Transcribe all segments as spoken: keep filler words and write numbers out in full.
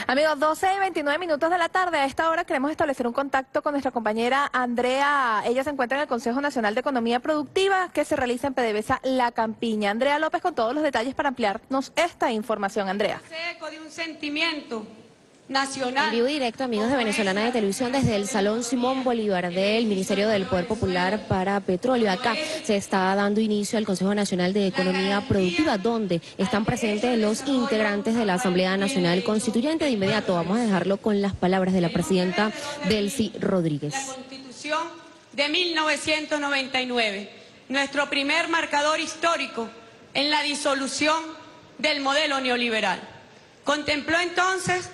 Amigos, doce y veintinueve minutos de la tarde. A esta hora queremos establecer un contacto con nuestra compañera Andrea. Ella se encuentra en el Consejo Nacional de Economía Productiva que se realiza en PDVSA La Campiña. Andrea López con todos los detalles para ampliarnos esta información. Andrea. Eco de un sentimiento nacional. En vivo y directo, amigos de Venezolana de Televisión, desde el Salón Simón Bolívar del Ministerio del Poder Popular para Petróleo. Acá se está dando inicio al Consejo Nacional de Economía Productiva, donde están presentes los integrantes de la Asamblea Nacional Constituyente. De inmediato vamos a dejarlo con las palabras de la presidenta Delcy Rodríguez. La Constitución de mil novecientos noventa y nueve, nuestro primer marcador histórico en la disolución del modelo neoliberal. Contempló entonces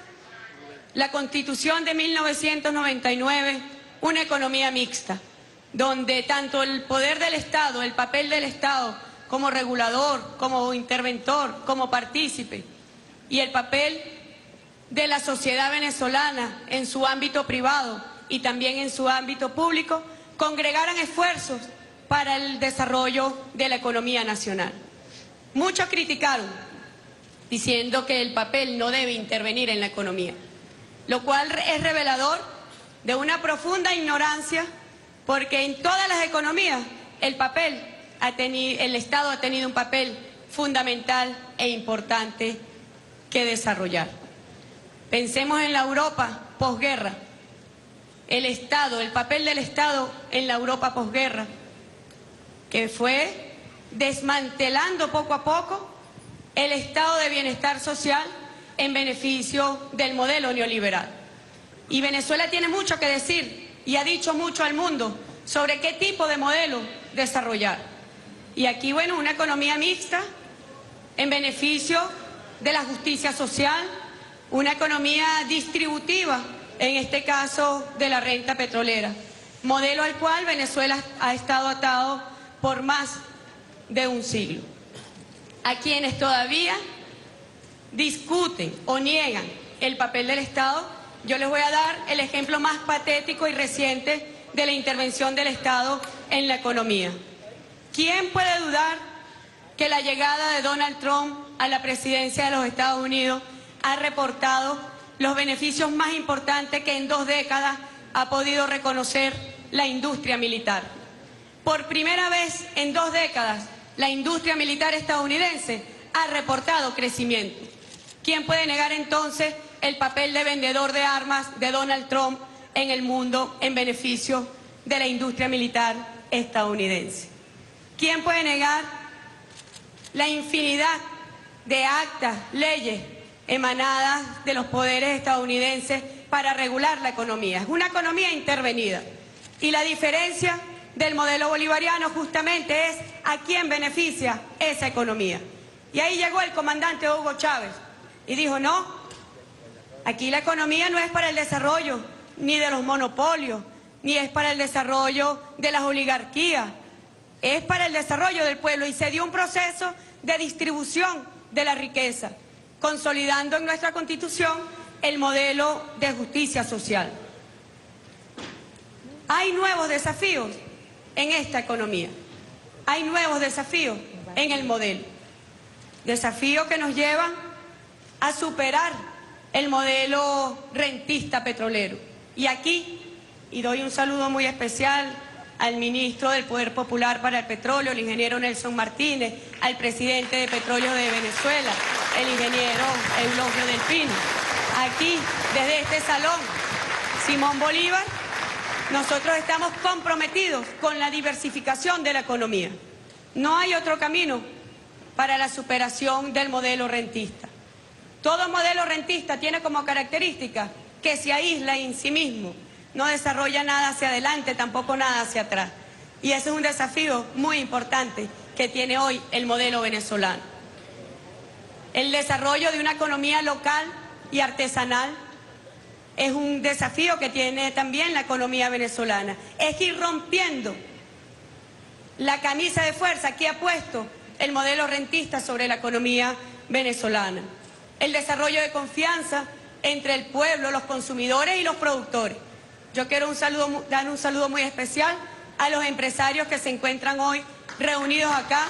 la Constitución de mil novecientos noventa y nueve una economía mixta, donde tanto el poder del Estado, el papel del Estado como regulador, como interventor, como partícipe, y el papel de la sociedad venezolana en su ámbito privado y también en su ámbito público, congregaran esfuerzos para el desarrollo de la economía nacional. Muchos criticaron, diciendo que el papel no debe intervenir en la economía, lo cual es revelador de una profunda ignorancia, porque en todas las economías el papel ha tenido, el Estado ha tenido un papel fundamental e importante que desarrollar. Pensemos en la Europa posguerra, el Estado, el papel del Estado en la Europa posguerra, que fue desmantelando poco a poco el estado de bienestar social en beneficio del modelo neoliberal. Y Venezuela tiene mucho que decir y ha dicho mucho al mundo sobre qué tipo de modelo desarrollar. Y aquí, bueno, una economía mixta en beneficio de la justicia social, una economía distributiva, en este caso de la renta petrolera, modelo al cual Venezuela ha estado atado por más de un siglo. A quienes todavía discuten o niegan el papel del Estado, yo les voy a dar el ejemplo más patético y reciente de la intervención del Estado en la economía. ¿Quién puede dudar que la llegada de Donald Trump a la presidencia de los Estados Unidos ha reportado los beneficios más importantes que en dos décadas ha podido reconocer la industria militar? Por primera vez en dos décadas, la industria militar estadounidense ha reportado crecimiento. ¿Quién puede negar entonces el papel de vendedor de armas de Donald Trump en el mundo en beneficio de la industria militar estadounidense? ¿Quién puede negar la infinidad de actas, leyes emanadas de los poderes estadounidenses para regular la economía? Es una economía intervenida. Y la diferencia del modelo bolivariano justamente es a quién beneficia esa economía. Y ahí llegó el comandante Hugo Chávez y dijo, no, aquí la economía no es para el desarrollo ni de los monopolios, ni es para el desarrollo de las oligarquías, es para el desarrollo del pueblo. Y se dio un proceso de distribución de la riqueza, consolidando en nuestra Constitución el modelo de justicia social. Hay nuevos desafíos en esta economía, hay nuevos desafíos en el modelo, desafíos que nos llevan a superar el modelo rentista petrolero. Y aquí, y doy un saludo muy especial al ministro del Poder Popular para el Petróleo, el ingeniero Nelson Martínez, al presidente de Petróleos de Venezuela, el ingeniero Eulogio del Pino. Aquí, desde este salón Simón Bolívar, nosotros estamos comprometidos con la diversificación de la economía. No hay otro camino para la superación del modelo rentista. Todo modelo rentista tiene como característica que se aísla en sí mismo, no desarrolla nada hacia adelante, tampoco nada hacia atrás. Y ese es un desafío muy importante que tiene hoy el modelo venezolano. El desarrollo de una economía local y artesanal es un desafío que tiene también la economía venezolana. Es ir rompiendo la camisa de fuerza que ha puesto el modelo rentista sobre la economía venezolana. El desarrollo de confianza entre el pueblo, los consumidores y los productores. Yo quiero un saludo, dar un saludo muy especial a los empresarios que se encuentran hoy reunidos acá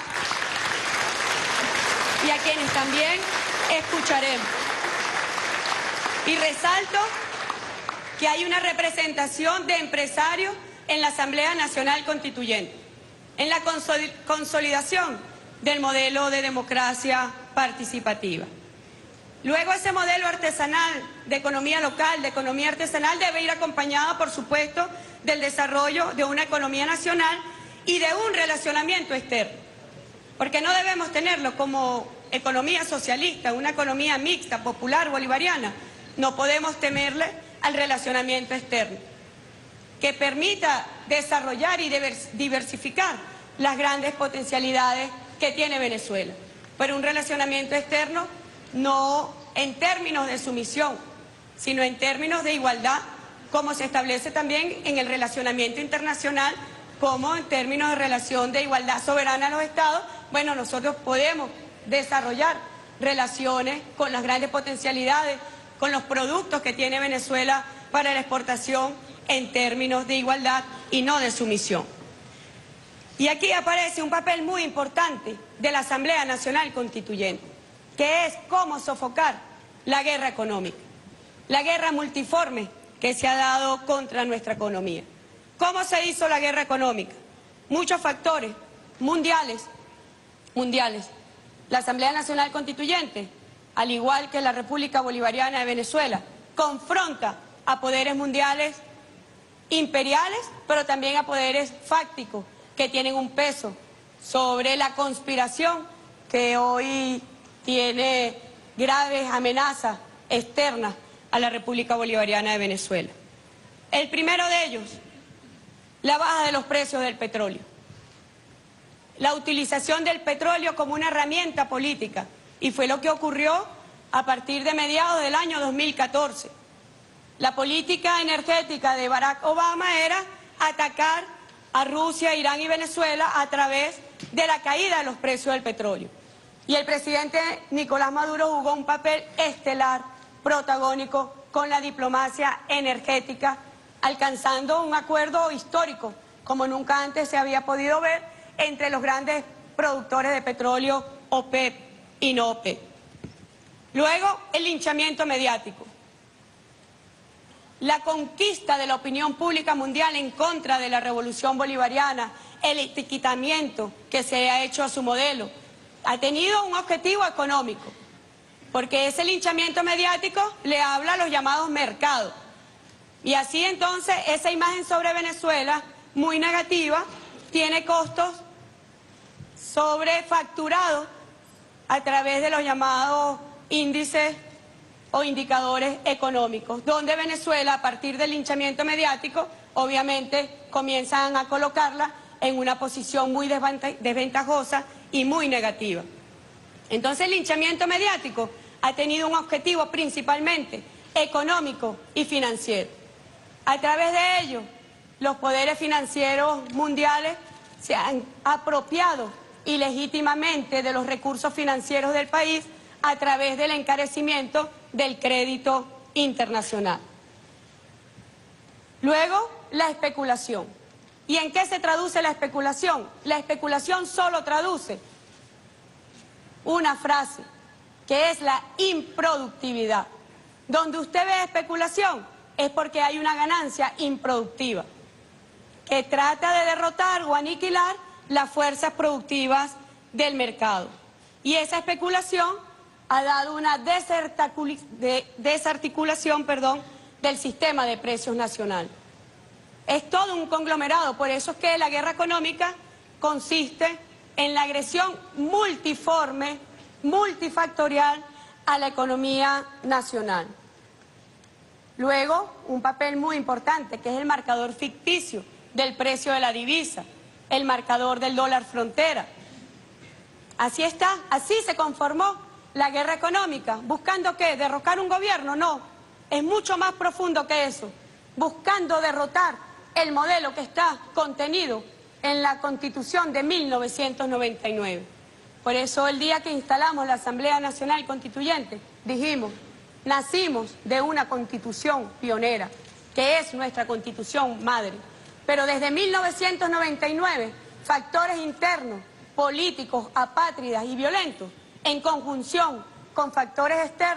y a quienes también escucharemos. Y resalto que hay una representación de empresarios en la Asamblea Nacional Constituyente, en la consolidación del modelo de democracia participativa. Luego, ese modelo artesanal de economía local, de economía artesanal, debe ir acompañado, por supuesto, del desarrollo de una economía nacional y de un relacionamiento externo, porque no debemos tenerlo como economía socialista, una economía mixta, popular, bolivariana. No podemos temerle al relacionamiento externo, que permita desarrollar y diversificar las grandes potencialidades que tiene Venezuela. Pero un relacionamiento externo no en términos de sumisión, sino en términos de igualdad, como se establece también en el relacionamiento internacional, como en términos de relación de igualdad soberana a los estados. Bueno, nosotros podemos desarrollar relaciones con las grandes potencialidades, con los productos que tiene Venezuela para la exportación en términos de igualdad y no de sumisión. Y aquí aparece un papel muy importante de la Asamblea Nacional Constituyente, que es cómo sofocar la guerra económica, la guerra multiforme que se ha dado contra nuestra economía. ¿Cómo se hizo la guerra económica? Muchos factores mundiales, mundiales. La Asamblea Nacional Constituyente, al igual que la República Bolivariana de Venezuela, confronta a poderes mundiales imperiales, pero también a poderes fácticos que tienen un peso sobre la conspiración que hoy tiene graves amenazas externas a la República Bolivariana de Venezuela. El primero de ellos, la baja de los precios del petróleo. La utilización del petróleo como una herramienta política, y fue lo que ocurrió a partir de mediados del año dos mil catorce. La política energética de Barack Obama era atacar a Rusia, Irán y Venezuela a través de la caída de los precios del petróleo. Y el presidente Nicolás Maduro jugó un papel estelar, protagónico, con la diplomacia energética, alcanzando un acuerdo histórico, como nunca antes se había podido ver, entre los grandes productores de petróleo, OPEP y no OPEP. Luego, el linchamiento mediático. La conquista de la opinión pública mundial en contra de la revolución bolivariana, el etiquetamiento que se ha hecho a su modelo, ha tenido un objetivo económico, porque ese linchamiento mediático le habla a los llamados mercados. Y así entonces esa imagen sobre Venezuela, muy negativa, tiene costos sobrefacturados a través de los llamados índices o indicadores económicos, donde Venezuela, a partir del linchamiento mediático, obviamente comienzan a colocarla en una posición muy desventajosa y muy negativa. Entonces, el linchamiento mediático ha tenido un objetivo principalmente económico y financiero. A través de ello, los poderes financieros mundiales se han apropiado ilegítimamente de los recursos financieros del país a través del encarecimiento del crédito internacional. Luego, la especulación. ¿Y en qué se traduce la especulación? La especulación solo traduce una frase, que es la improductividad. Donde usted ve especulación es porque hay una ganancia improductiva, que trata de derrotar o aniquilar las fuerzas productivas del mercado. Y esa especulación ha dado una desarticulación perdón, del sistema de precios nacional. Es todo un conglomerado, por eso es que la guerra económica consiste en la agresión multiforme, multifactorial a la economía nacional. Luego, un papel muy importante, que es el marcador ficticio del precio de la divisa, el marcador del dólar frontera. Así está, así se conformó la guerra económica. ¿Buscando qué? ¿Derrocar un gobierno? No, es mucho más profundo que eso. Buscando derrotar el modelo que está contenido en la Constitución de mil novecientos noventa y nueve. Por eso, el día que instalamos la Asamblea Nacional Constituyente, dijimos, nacimos de una Constitución pionera, que es nuestra Constitución madre. Pero desde mil novecientos noventa y nueve, factores internos, políticos, apátridas y violentos, en conjunción con factores externos,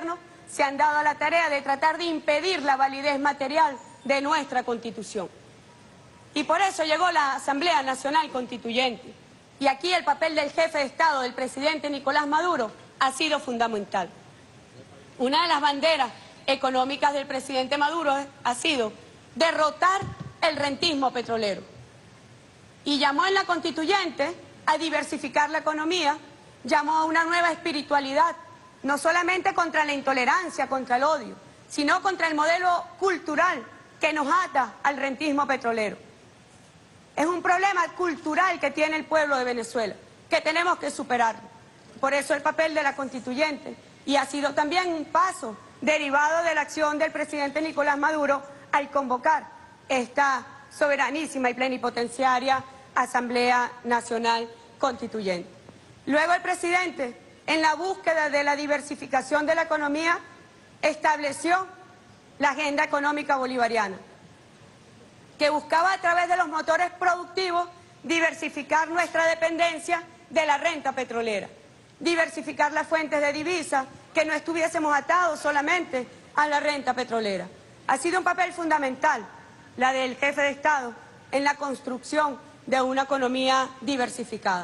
se han dado a la tarea de tratar de impedir la validez material de nuestra Constitución. Y por eso llegó la Asamblea Nacional Constituyente. Y aquí el papel del jefe de Estado, del presidente Nicolás Maduro, ha sido fundamental. Una de las banderas económicas del presidente Maduro ha sido derrotar el rentismo petrolero. Y llamó en la Constituyente a diversificar la economía, llamó a una nueva espiritualidad, no solamente contra la intolerancia, contra el odio, sino contra el modelo cultural que nos ata al rentismo petrolero. Es un problema cultural que tiene el pueblo de Venezuela, que tenemos que superarlo. Por eso el papel de la Constituyente, y ha sido también un paso derivado de la acción del presidente Nicolás Maduro al convocar esta soberanísima y plenipotenciaria Asamblea Nacional Constituyente. Luego el presidente, en la búsqueda de la diversificación de la economía, estableció la agenda económica bolivariana, que buscaba a través de los motores productivos diversificar nuestra dependencia de la renta petrolera, diversificar las fuentes de divisas, que no estuviésemos atados solamente a la renta petrolera. Ha sido un papel fundamental la del jefe de Estado en la construcción de una economía diversificada.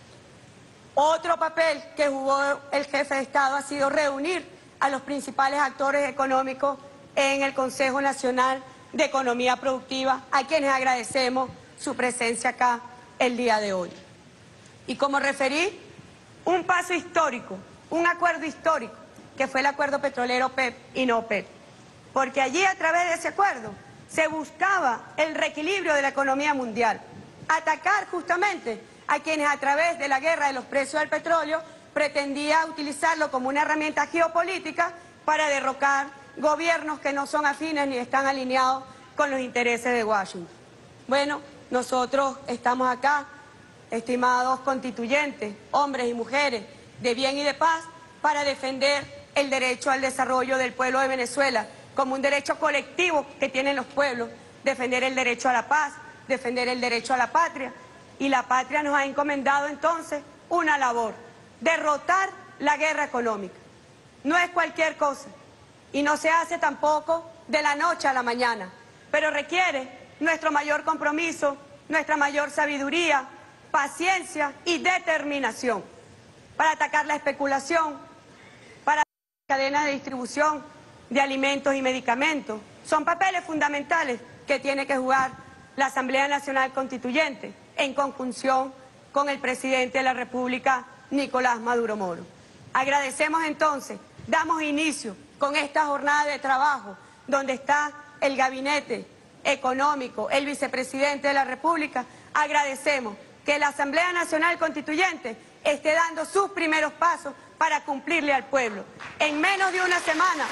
Otro papel que jugó el jefe de Estado ha sido reunir a los principales actores económicos en el Consejo Nacional de Economía Productiva, a quienes agradecemos su presencia acá el día de hoy. Y como referí, un paso histórico, un acuerdo histórico, que fue el acuerdo petrolero P E P y no P E P, porque allí a través de ese acuerdo se buscaba el reequilibrio de la economía mundial, atacar justamente a quienes a través de la guerra de los precios del petróleo pretendía utilizarlo como una herramienta geopolítica para derrocar gobiernos que no son afines ni están alineados con los intereses de Washington. Bueno, nosotros estamos acá, estimados constituyentes, hombres y mujeres de bien y de paz, para defender el derecho al desarrollo del pueblo de Venezuela como un derecho colectivo que tienen los pueblos, defender el derecho a la paz, defender el derecho a la patria. Y la patria nos ha encomendado entonces una labor: derrotar la guerra económica. No es cualquier cosa y no se hace tampoco de la noche a la mañana, pero requiere nuestro mayor compromiso, nuestra mayor sabiduría, paciencia y determinación para atacar la especulación, para la cadena de distribución de alimentos y medicamentos. Son papeles fundamentales que tiene que jugar la Asamblea Nacional Constituyente en conjunción con el presidente de la República, Nicolás Maduro Moro. Agradecemos entonces, damos inicio con esta jornada de trabajo donde está el gabinete económico, el vicepresidente de la República. Agradecemos que la Asamblea Nacional Constituyente esté dando sus primeros pasos para cumplirle al pueblo. En menos de una semana,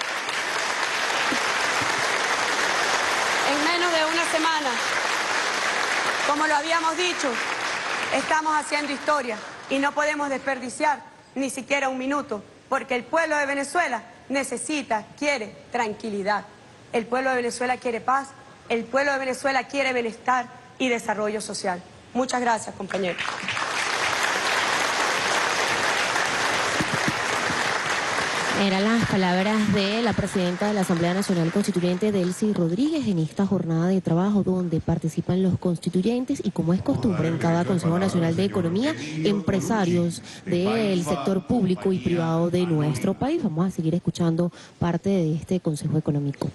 en menos de una semana, como lo habíamos dicho, estamos haciendo historia y no podemos desperdiciar ni siquiera un minuto, porque el pueblo de Venezuela necesita, quiere tranquilidad. El pueblo de Venezuela quiere paz, el pueblo de Venezuela quiere bienestar y desarrollo social. Muchas gracias, compañeros. Eran las palabras de la presidenta de la Asamblea Nacional Constituyente, Delcy Rodríguez, en esta jornada de trabajo donde participan los constituyentes y, como es costumbre en cada Consejo Nacional de Economía, empresarios del sector público y privado de nuestro país. Vamos a seguir escuchando parte de este Consejo Económico.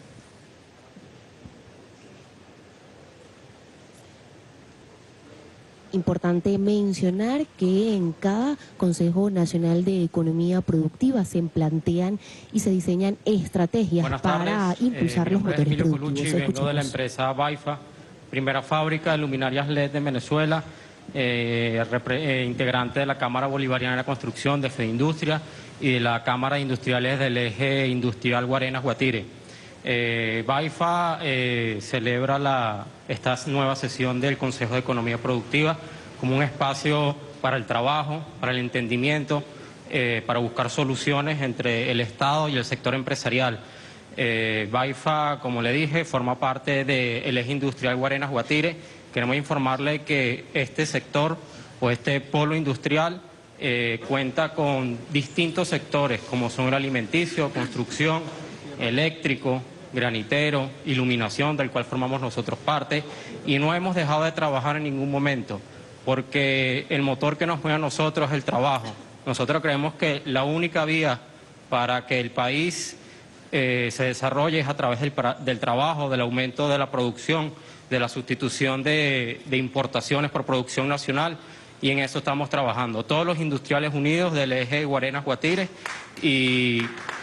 Importante mencionar que en cada Consejo Nacional de Economía Productiva se plantean y se diseñan estrategias Buenas para tardes. impulsar eh, los motores Emilio productivos. Colucci, vengo de la empresa Baifa, primera fábrica de luminarias L E D de Venezuela, eh, eh, integrante de la Cámara Bolivariana de la Construcción, de Fedindustria y de la Cámara de Industriales del Eje Industrial Guarenas-Guatire. Eh, Baifa eh, celebra la, esta nueva sesión del Consejo de Economía Productiva como un espacio para el trabajo, para el entendimiento, eh, para buscar soluciones entre el Estado y el sector empresarial. Eh, Baifa, como le dije, forma parte del Eje Industrial Guarenas-Guatire. Queremos informarle que este sector o este polo industrial eh, cuenta con distintos sectores como son el alimenticio, construcción, eléctrico, granitero, iluminación, del cual formamos nosotros parte, y no hemos dejado de trabajar en ningún momento, porque el motor que nos mueve a nosotros es el trabajo. Nosotros creemos que la única vía para que el país eh, se desarrolle es a través del, del trabajo, del aumento de la producción, de la sustitución de, de importaciones por producción nacional, y en eso estamos trabajando. Todos los industriales unidos del eje Guarenas-Guatire y...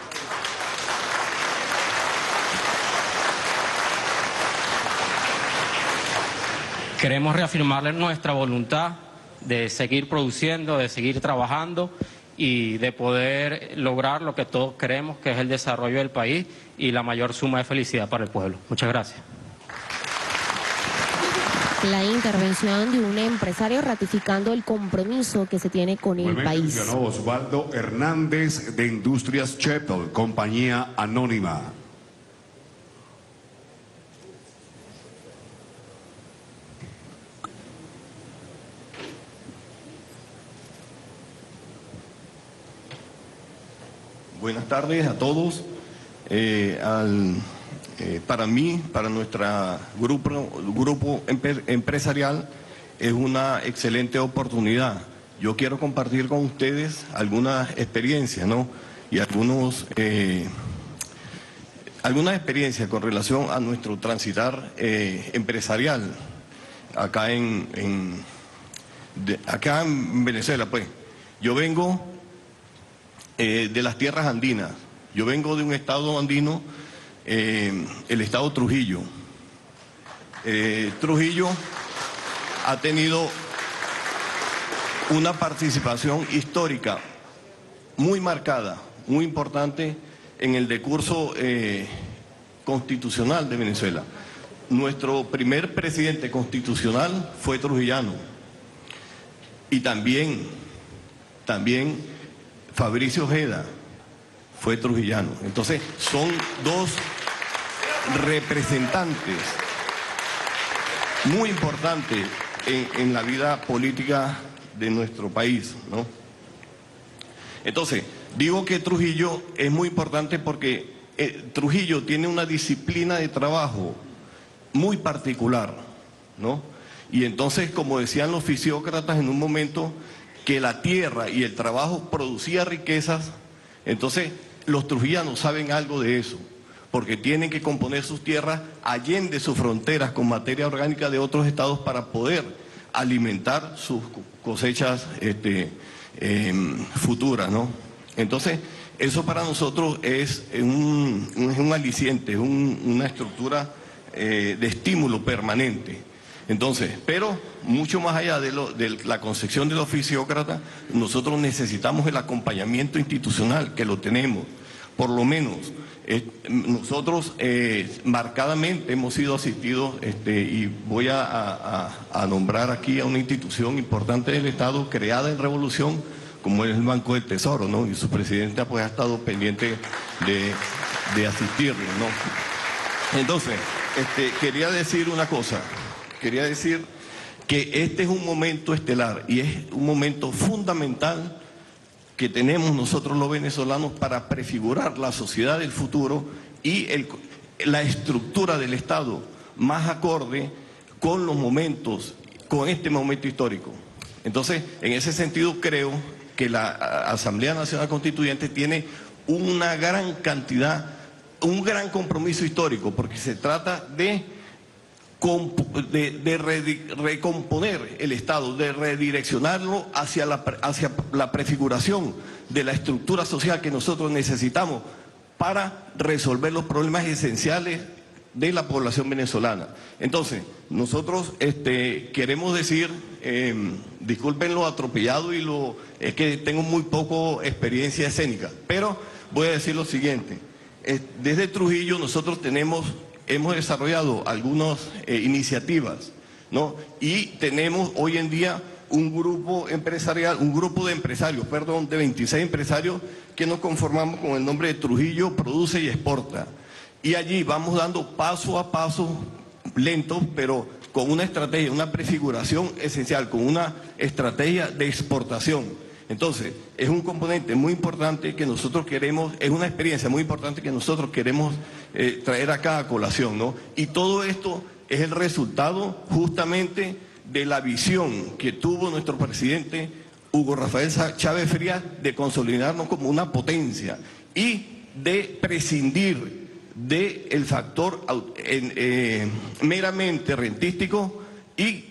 Queremos reafirmarle nuestra voluntad de seguir produciendo, de seguir trabajando y de poder lograr lo que todos queremos, que es el desarrollo del país y la mayor suma de felicidad para el pueblo. Muchas gracias. La intervención de un empresario ratificando el compromiso que se tiene con el país. Osvaldo Hernández de Industrias Chepel, compañía anónima. Buenas tardes a todos. Eh, al, eh, para mí, para nuestro grupo, grupo empresarial, es una excelente oportunidad. Yo quiero compartir con ustedes algunas experiencias, ¿no? Y algunos, eh, algunas experiencias con relación a nuestro transitar eh, empresarial acá en, en, de, acá en Venezuela, pues. Yo vengo Eh, de las tierras andinas. Yo vengo de un estado andino, eh, el estado Trujillo. Eh, Trujillo ha tenido una participación histórica muy marcada, muy importante en el decurso eh, constitucional de Venezuela. Nuestro primer presidente constitucional fue trujillano y también, también Fabricio Ojeda fue trujillano. Entonces, son dos representantes muy importantes en, en la vida política de nuestro país, ¿no? Entonces, digo que Trujillo es muy importante porque eh, Trujillo tiene una disciplina de trabajo muy particular, ¿no? Y entonces, como decían los fisiócratas en un momento, que la tierra y el trabajo producía riquezas, entonces los trujillanos saben algo de eso, porque tienen que componer sus tierras allende sus fronteras con materia orgánica de otros estados para poder alimentar sus cosechas este, eh, futuras, ¿no? Entonces, eso para nosotros es un, es un aliciente, es un, una estructura eh, de estímulo permanente. Entonces, pero mucho más allá de, lo, de la concepción del oficiócrata, nosotros necesitamos el acompañamiento institucional, que lo tenemos. Por lo menos, eh, nosotros eh, marcadamente hemos sido asistidos, este, y voy a, a, a nombrar aquí a una institución importante del Estado, creada en Revolución, como es el Banco del Tesoro, ¿no? Y su presidenta pues ha estado pendiente de, de asistirle, ¿no? Entonces, este, quería decir una cosa. Quería decir que este es un momento estelar y es un momento fundamental que tenemos nosotros los venezolanos para prefigurar la sociedad del futuro y el, la estructura del Estado más acorde con los momentos, con este momento histórico. Entonces, en ese sentido creo que la Asamblea Nacional Constituyente tiene una gran cantidad, un gran compromiso histórico, porque se trata de de, de recomponer el Estado, de redireccionarlo hacia la, hacia la prefiguración de la estructura social que nosotros necesitamos para resolver los problemas esenciales de la población venezolana. Entonces, nosotros este, queremos decir, eh, disculpen lo atropellado y lo, es que tengo muy poco experiencia escénica, pero voy a decir lo siguiente. Eh, desde Trujillo nosotros tenemos... hemos desarrollado algunas eh, iniciativas, ¿no? Y tenemos hoy en día un grupo empresarial, un grupo de empresarios, perdón, de veintiséis empresarios que nos conformamos con el nombre de Trujillo Produce y Exporta. Y allí vamos dando paso a paso, lento, pero con una estrategia, una prefiguración esencial, con una estrategia de exportación. Entonces, es un componente muy importante que nosotros queremos, es una experiencia muy importante que nosotros queremos eh, traer acá a colación, ¿no? Y todo esto es el resultado justamente de la visión que tuvo nuestro presidente Hugo Rafael Chávez Frías de consolidarnos como una potencia y de prescindir del factor eh, meramente rentístico y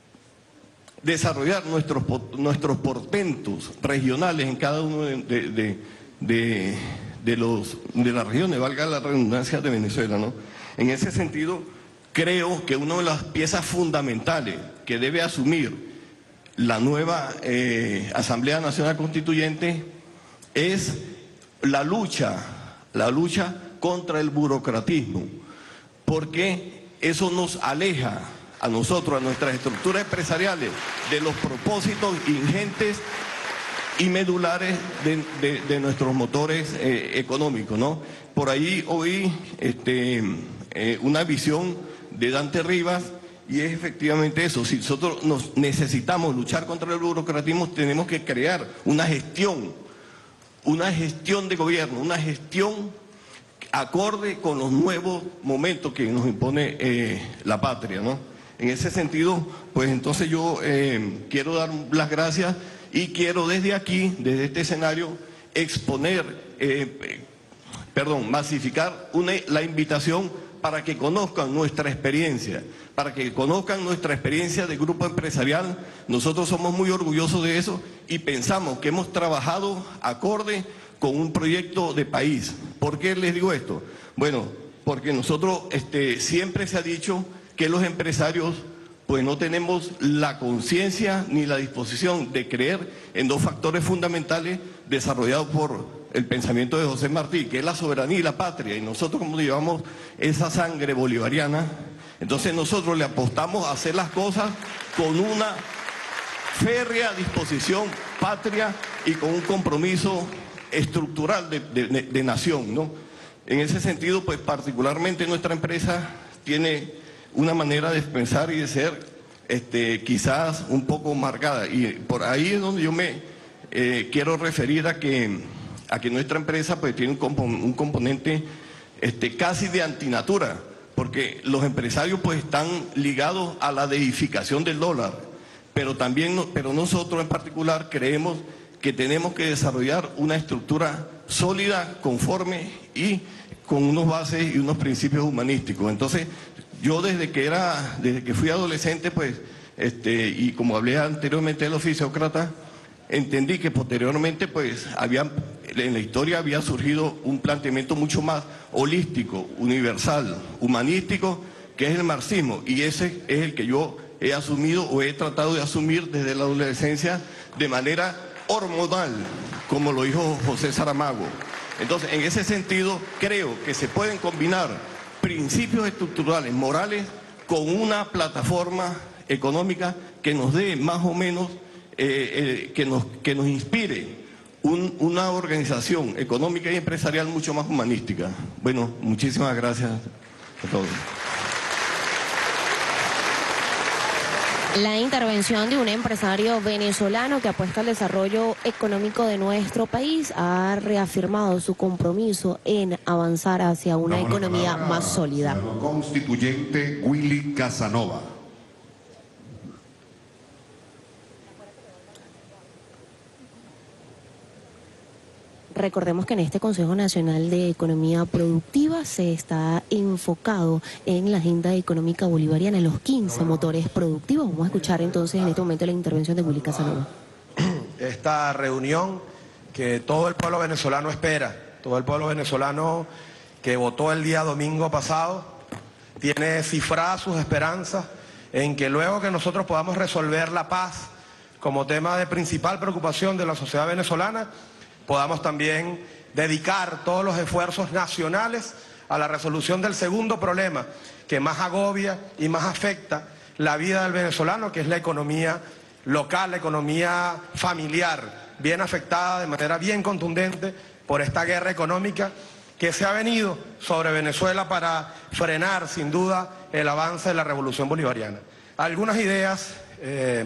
desarrollar nuestros, nuestros portentos regionales en cada uno de, de, de, de, de, los, de las regiones, valga la redundancia, de Venezuela, ¿no? En ese sentido, creo que una de las piezas fundamentales que debe asumir la nueva eh, Asamblea Nacional Constituyente es la lucha, la lucha contra el burocratismo, porque eso nos aleja a nosotros, a nuestras estructuras empresariales, de los propósitos ingentes y medulares de, de, de nuestros motores eh, económicos, ¿no? Por ahí oí este, eh, una visión de Dante Rivas, y es efectivamente eso. Si nosotros nos necesitamos luchar contra el burocratismo, tenemos que crear una gestión, una gestión de gobierno, una gestión acorde con los nuevos momentos que nos impone eh, la patria, ¿no? En ese sentido, pues entonces yo eh, quiero dar las gracias y quiero desde aquí, desde este escenario, exponer, eh, perdón, masificar una, la invitación para que conozcan nuestra experiencia, para que conozcan nuestra experiencia de grupo empresarial. Nosotros somos muy orgullosos de eso y pensamos que hemos trabajado acorde con un proyecto de país. ¿Por qué les digo esto? Bueno, porque nosotros este, siempre se ha dicho que los empresarios pues no tenemos la conciencia ni la disposición de creer en dos factores fundamentales desarrollados por el pensamiento de José Martí, que es la soberanía y la patria, y nosotros como llevamos esa sangre bolivariana, entonces nosotros le apostamos a hacer las cosas con una férrea disposición patria y con un compromiso estructural de, de, de, de nación, ¿no? En ese sentido, pues particularmente nuestra empresa tiene una manera de pensar y de ser este, quizás un poco marcada, y por ahí es donde yo me eh, quiero referir a que, a que nuestra empresa pues tiene un, comp un componente este, casi de antinatura, porque los empresarios pues están ligados a la deificación del dólar, pero también, pero nosotros en particular creemos que tenemos que desarrollar una estructura sólida, conforme y con unos bases y unos principios humanísticos. Entonces, yo desde que era, desde que fui adolescente, pues, este, y como hablé anteriormente del oficiócrata, entendí que posteriormente, pues, había, en la historia había surgido un planteamiento mucho más holístico, universal, humanístico, que es el marxismo, y ese es el que yo he asumido o he tratado de asumir desde la adolescencia de manera hormonal, como lo dijo José Saramago. Entonces, en ese sentido, creo que se pueden combinar principios estructurales, morales, con una plataforma económica que nos dé más o menos, eh, eh, que, nos, que nos inspire un, una organización económica y empresarial mucho más humanística. Bueno, muchísimas gracias a todos. La intervención de un empresario venezolano que apuesta al desarrollo económico de nuestro país ha reafirmado su compromiso en avanzar hacia una Damos economía más sólida. Al constituyente Willy Casanova. Recordemos que en este Consejo Nacional de Economía Productiva se está enfocado en la agenda económica bolivariana, en los quince motores productivos. Vamos a escuchar entonces en este momento la intervención de Willy Casanova. Esta reunión que todo el pueblo venezolano espera, todo el pueblo venezolano que votó el día domingo pasado, tiene cifradas sus esperanzas en que luego que nosotros podamos resolver la paz como tema de principal preocupación de la sociedad venezolana, podamos también dedicar todos los esfuerzos nacionales a la resolución del segundo problema que más agobia y más afecta la vida del venezolano, que es la economía local, la economía familiar, bien afectada de manera bien contundente por esta guerra económica que se ha venido sobre Venezuela para frenar sin duda el avance de la revolución bolivariana. Algunas ideas eh,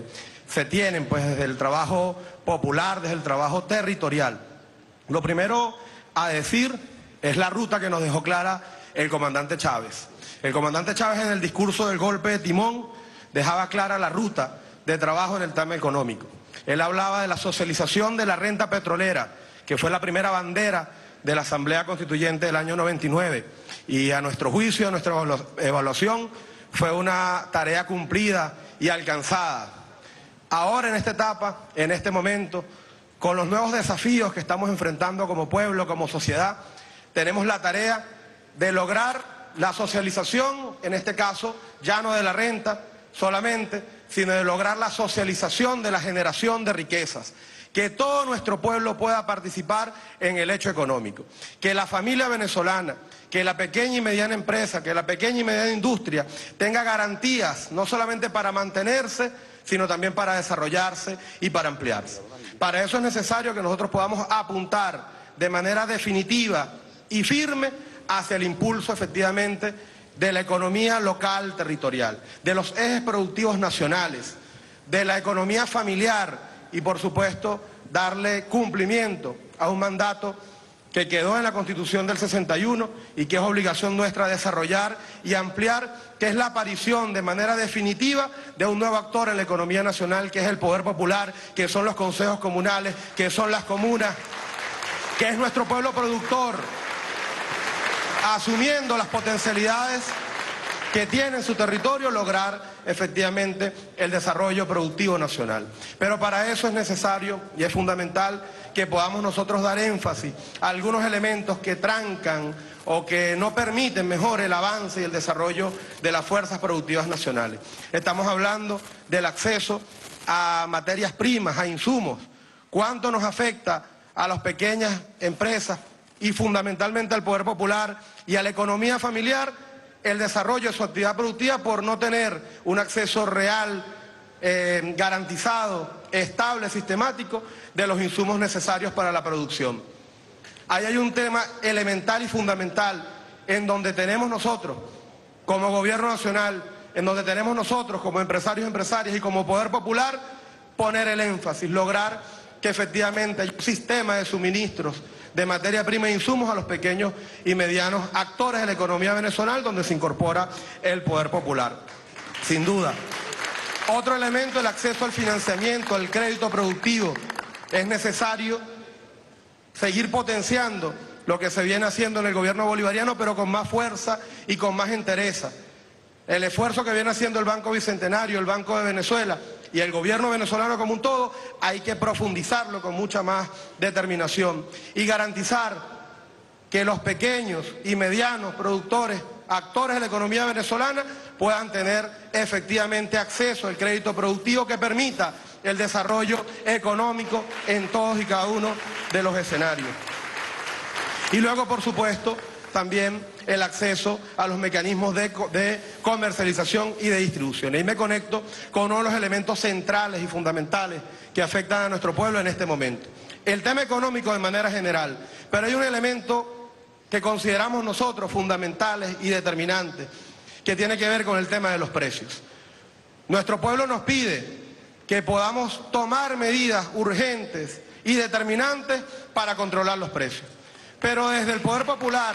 se tienen pues desde el trabajo popular, desde el trabajo territorial. Lo primero a decir es la ruta que nos dejó clara el comandante Chávez. El comandante Chávez en el discurso del golpe de timón dejaba clara la ruta de trabajo en el tema económico. Él hablaba de la socialización de la renta petrolera, que fue la primera bandera de la Asamblea Constituyente del año noventa y nueve. Y a nuestro juicio, a nuestra evaluación, fue una tarea cumplida y alcanzada. Ahora en esta etapa, en este momento, con los nuevos desafíos que estamos enfrentando como pueblo, como sociedad, tenemos la tarea de lograr la socialización, en este caso, ya no de la renta solamente, sino de lograr la socialización de la generación de riquezas. Que todo nuestro pueblo pueda participar en el hecho económico. Que la familia venezolana, que la pequeña y mediana empresa, que la pequeña y mediana industria tenga garantías, no solamente para mantenerse, sino también para desarrollarse y para ampliarse. Para eso es necesario que nosotros podamos apuntar de manera definitiva y firme hacia el impulso efectivamente de la economía local territorial, de los ejes productivos nacionales, de la economía familiar y por supuesto darle cumplimiento a un mandato que quedó en la Constitución del sesenta y uno y que es obligación nuestra desarrollar y ampliar, que es la aparición de manera definitiva de un nuevo actor en la economía nacional, que es el poder popular, que son los consejos comunales, que son las comunas, que es nuestro pueblo productor, asumiendo las potencialidades que tiene en su territorio, lograr efectivamente el desarrollo productivo nacional. Pero para eso es necesario y es fundamental que podamos nosotros dar énfasis a algunos elementos que trancan o que no permiten mejor el avance y el desarrollo de las fuerzas productivas nacionales. Estamos hablando del acceso a materias primas, a insumos. ¿Cuánto nos afecta a las pequeñas empresas y fundamentalmente al poder popular y a la economía familiar el desarrollo de su actividad productiva por no tener un acceso real, eh, garantizado, estable, sistemático de los insumos necesarios para la producción? Ahí hay un tema elemental y fundamental en donde tenemos nosotros, como gobierno nacional, en donde tenemos nosotros, como empresarios y empresarias y como poder popular, poner el énfasis, lograr que efectivamente hay un sistema de suministros de materia prima e insumos a los pequeños y medianos actores de la economía venezolana, donde se incorpora el poder popular. Sin duda. Otro elemento, el acceso al financiamiento, al crédito productivo. Es necesario seguir potenciando lo que se viene haciendo en el gobierno bolivariano, pero con más fuerza y con más entereza. El esfuerzo que viene haciendo el Banco Bicentenario, el Banco de Venezuela y el gobierno venezolano como un todo, hay que profundizarlo con mucha más determinación y garantizar que los pequeños y medianos productores, actores de la economía venezolana, puedan tener efectivamente acceso al crédito productivo que permita el desarrollo económico en todos y cada uno de los escenarios. Y luego, por supuesto, también el acceso a los mecanismos de, de comercialización y de distribución. Y me conecto con uno de los elementos centrales y fundamentales que afectan a nuestro pueblo en este momento. El tema económico de manera general, pero hay un elemento que consideramos nosotros fundamentales y determinantes, que tiene que ver con el tema de los precios. Nuestro pueblo nos pide que podamos tomar medidas urgentes y determinantes para controlar los precios. Pero desde el Poder Popular,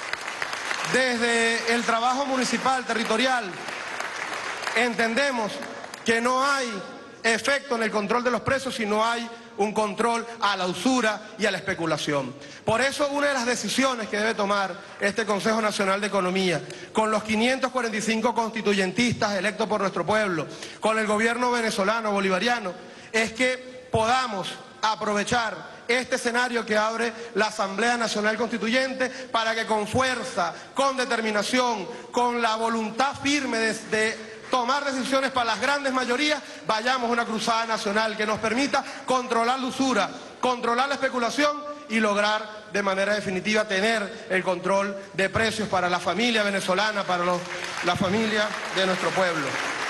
desde el trabajo municipal, territorial, entendemos que no hay efecto en el control de los precios si no hay un control a la usura y a la especulación. Por eso una de las decisiones que debe tomar este Consejo Nacional de Economía, con los quinientos cuarenta y cinco constituyentistas electos por nuestro pueblo, con el gobierno venezolano, bolivariano, es que podamos aprovechar este escenario que abre la Asamblea Nacional Constituyente para que con fuerza, con determinación, con la voluntad firme de, de tomar decisiones para las grandes mayorías, vayamos a una cruzada nacional que nos permita controlar la usura, controlar la especulación y lograr de manera definitiva tener el control de precios para la familia venezolana, para los, la familia de nuestro pueblo.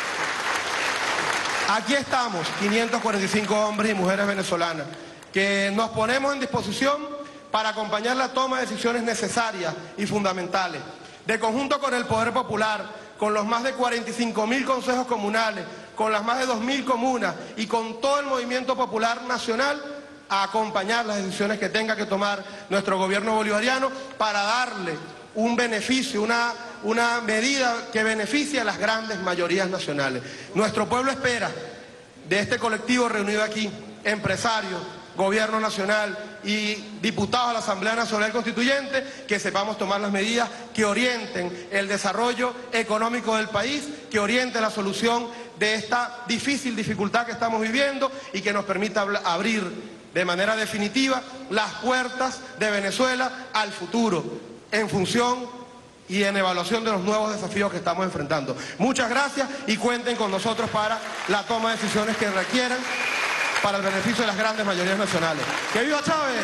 Aquí estamos, quinientos cuarenta y cinco hombres y mujeres venezolanas, que nos ponemos en disposición para acompañar la toma de decisiones necesarias y fundamentales, de conjunto con el Poder Popular, con los más de cuarenta y cinco mil consejos comunales, con las más de dos mil comunas y con todo el movimiento popular nacional a acompañar las decisiones que tenga que tomar nuestro gobierno bolivariano para darle un beneficio, una, una medida que beneficie a las grandes mayorías nacionales. Nuestro pueblo espera de este colectivo reunido aquí, empresarios, gobierno nacional y diputados a la Asamblea Nacional Constituyente, que sepamos tomar las medidas que orienten el desarrollo económico del país, que orienten la solución de esta difícil dificultad que estamos viviendo y que nos permita abrir de manera definitiva las puertas de Venezuela al futuro, en función y en evaluación de los nuevos desafíos que estamos enfrentando. Muchas gracias y cuenten con nosotros para la toma de decisiones que requieran para el beneficio de las grandes mayorías nacionales. ¡Que viva Chávez!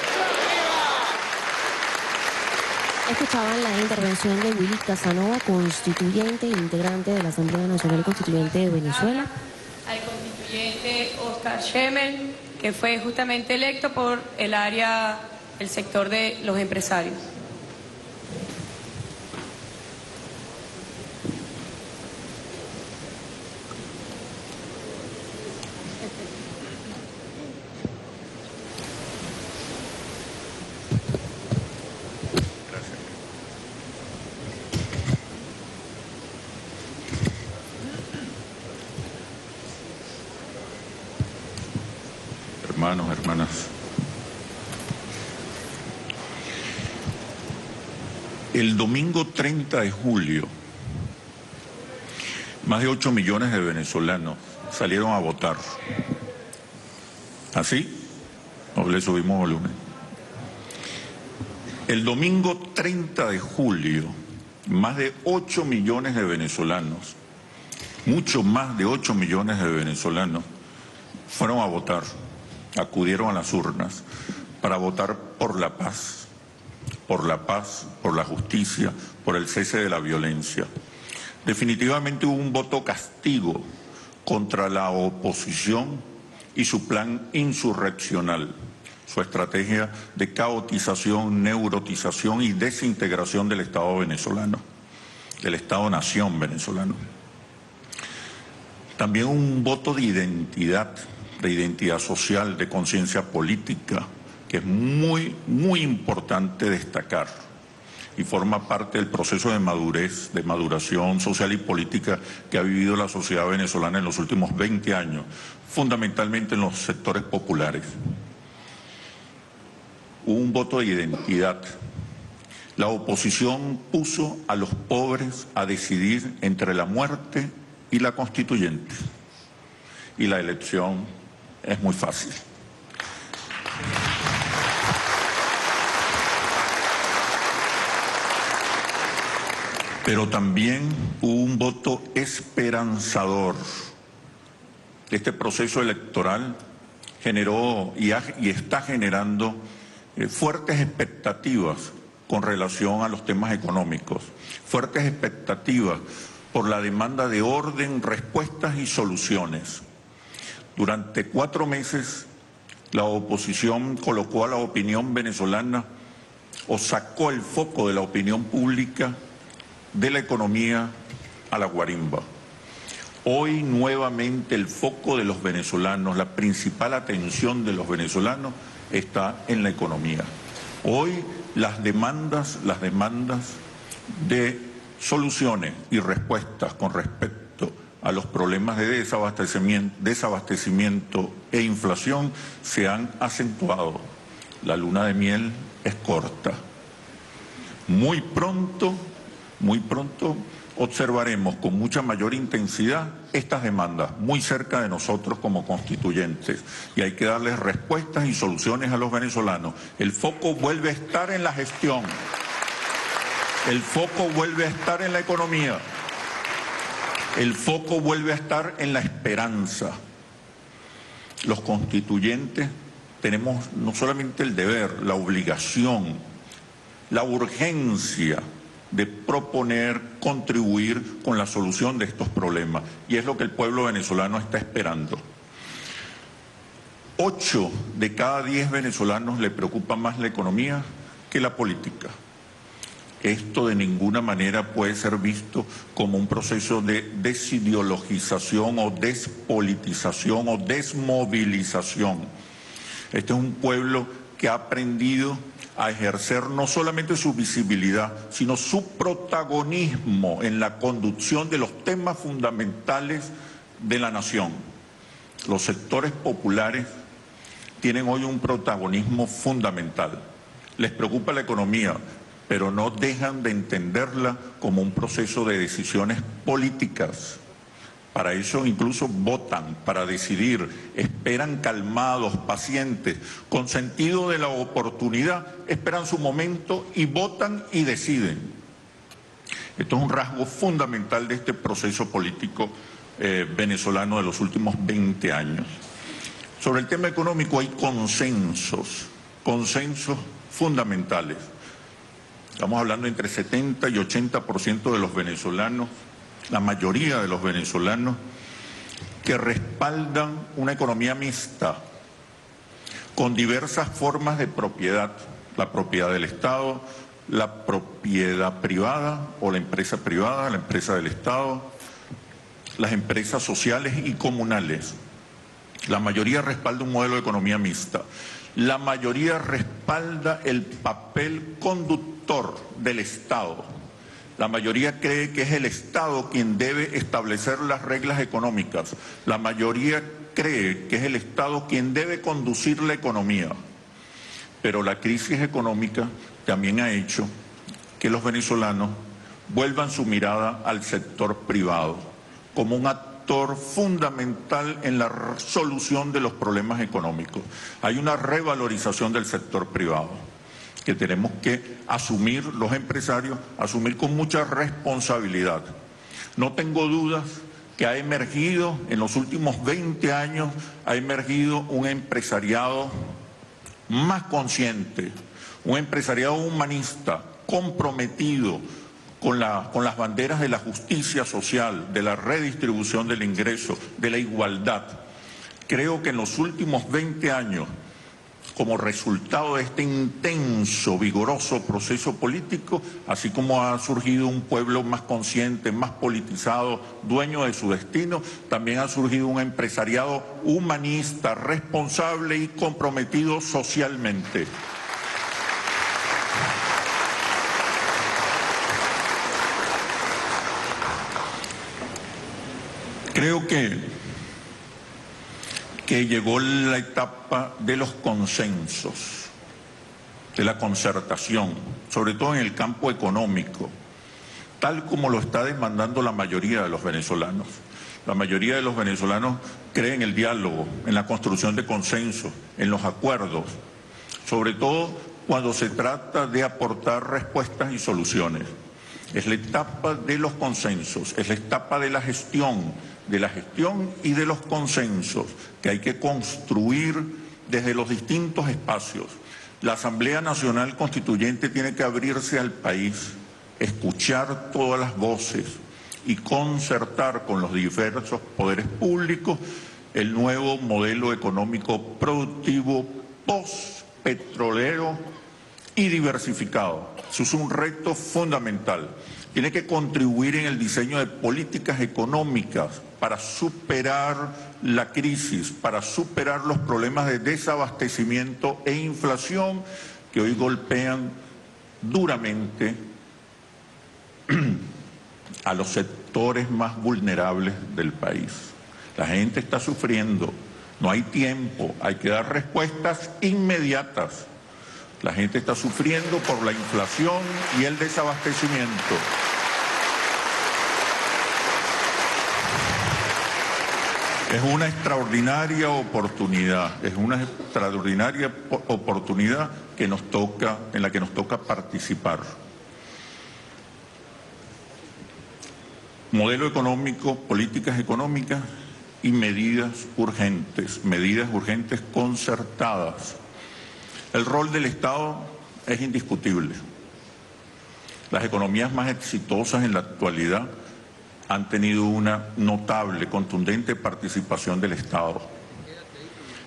Escuchaban la intervención de Willy Casanova, constituyente e integrante de la Asamblea Nacional Constituyente de Venezuela. Al constituyente Oscar Schemel, que fue justamente electo por el área, el sector de los empresarios. Hermanos, hermanas, el domingo treinta de julio, más de ocho millones de venezolanos salieron a votar. ¿Así? ¿O le subimos volumen? El domingo treinta de julio, más de ocho millones de venezolanos, mucho más de ocho millones de venezolanos, fueron a votar. Acudieron a las urnas para votar por la paz, por la paz, por la justicia, por el cese de la violencia. Definitivamente hubo un voto castigo contra la oposición y su plan insurreccional, su estrategia de caotización, neurotización y desintegración del Estado venezolano, del Estado-nación venezolano. También un voto de identidad, de identidad social, de conciencia política, que es muy, muy importante destacar y forma parte del proceso de madurez, de maduración social y política que ha vivido la sociedad venezolana en los últimos veinte años, fundamentalmente en los sectores populares. Hubo un voto de identidad. La oposición puso a los pobres a decidir entre la muerte y la constituyente. Y la elección es muy fácil. Pero también hubo un voto esperanzador. Este proceso electoral generó y, ha, y está generando eh, fuertes expectativas con relación a los temas económicos, fuertes expectativas por la demanda de orden, respuestas y soluciones. Durante cuatro meses la oposición colocó a la opinión venezolana o sacó el foco de la opinión pública de la economía a la guarimba. Hoy nuevamente el foco de los venezolanos, la principal atención de los venezolanos está en la economía. Hoy las demandas, las demandas de soluciones y respuestas con respecto a los problemas de desabastecimiento, desabastecimiento e inflación se han acentuado. La luna de miel es corta. Muy pronto, muy pronto observaremos con mucha mayor intensidad estas demandas muy cerca de nosotros como constituyentes y hay que darles respuestas y soluciones a los venezolanos. El foco vuelve a estar en la gestión, el foco vuelve a estar en la economía. El foco vuelve a estar en la esperanza. Los constituyentes tenemos no solamente el deber, la obligación, la urgencia de proponer, contribuir con la solución de estos problemas. Y es lo que el pueblo venezolano está esperando. Ocho de cada diez venezolanos le preocupa más la economía que la política. Esto de ninguna manera puede ser visto como un proceso de desideologización o despolitización o desmovilización. Este es un pueblo que ha aprendido a ejercer no solamente su visibilidad, sino su protagonismo en la conducción de los temas fundamentales de la nación. Los sectores populares tienen hoy un protagonismo fundamental. Les preocupa la economía, pero no dejan de entenderla como un proceso de decisiones políticas. Para eso incluso votan, para decidir, esperan calmados, pacientes, con sentido de la oportunidad, esperan su momento y votan y deciden. Esto es un rasgo fundamental de este proceso político eh, venezolano de los últimos veinte años. Sobre el tema económico hay consensos, consensos fundamentales. Estamos hablando entre setenta y ochenta por ciento de los venezolanos, la mayoría de los venezolanos, que respaldan una economía mixta, con diversas formas de propiedad, la propiedad del Estado, la propiedad privada o la empresa privada, la empresa del Estado, las empresas sociales y comunales. La mayoría respalda un modelo de economía mixta. La mayoría respalda el papel conductor del Estado. La mayoría cree que es el Estado quien debe establecer las reglas económicas. La mayoría cree que es el Estado quien debe conducir la economía. Pero la crisis económica también ha hecho que los venezolanos vuelvan su mirada al sector privado como un actor fundamental en la solución de los problemas económicos. Hay una revalorización del sector privado que tenemos que asumir los empresarios, asumir con mucha responsabilidad. No tengo dudas que ha emergido, en los últimos veinte años, ha emergido un empresariado más consciente, un empresariado humanista, comprometido con, la, con las banderas de la justicia social, de la redistribución del ingreso, de la igualdad. Creo que en los últimos veinte años, como resultado de este intenso, vigoroso proceso político, así como ha surgido un pueblo más consciente, más politizado, dueño de su destino, también ha surgido un empresariado humanista, responsable y comprometido socialmente. Creo que que llegó la etapa de los consensos, de la concertación, sobre todo en el campo económico, tal como lo está demandando la mayoría de los venezolanos. La mayoría de los venezolanos creen en el diálogo, en la construcción de consensos, en los acuerdos, sobre todo cuando se trata de aportar respuestas y soluciones. Es la etapa de los consensos, es la etapa de la gestión, de la gestión y de los consensos que hay que construir desde los distintos espacios. La Asamblea Nacional Constituyente tiene que abrirse al país, escuchar todas las voces y concertar con los diversos poderes públicos el nuevo modelo económico productivo post-petrolero y diversificado. Eso es un reto fundamental. Tiene que contribuir en el diseño de políticas económicas para superar la crisis, para superar los problemas de desabastecimiento e inflación que hoy golpean duramente a los sectores más vulnerables del país. La gente está sufriendo, no hay tiempo, hay que dar respuestas inmediatas. La gente está sufriendo por la inflación y el desabastecimiento. Es una extraordinaria oportunidad, es una extraordinaria oportunidad que nos toca, en la que nos toca participar. Modelo económico, políticas económicas y medidas urgentes, medidas urgentes concertadas. El rol del Estado es indiscutible. Las economías más exitosas en la actualidad han tenido una notable, contundente participación del Estado.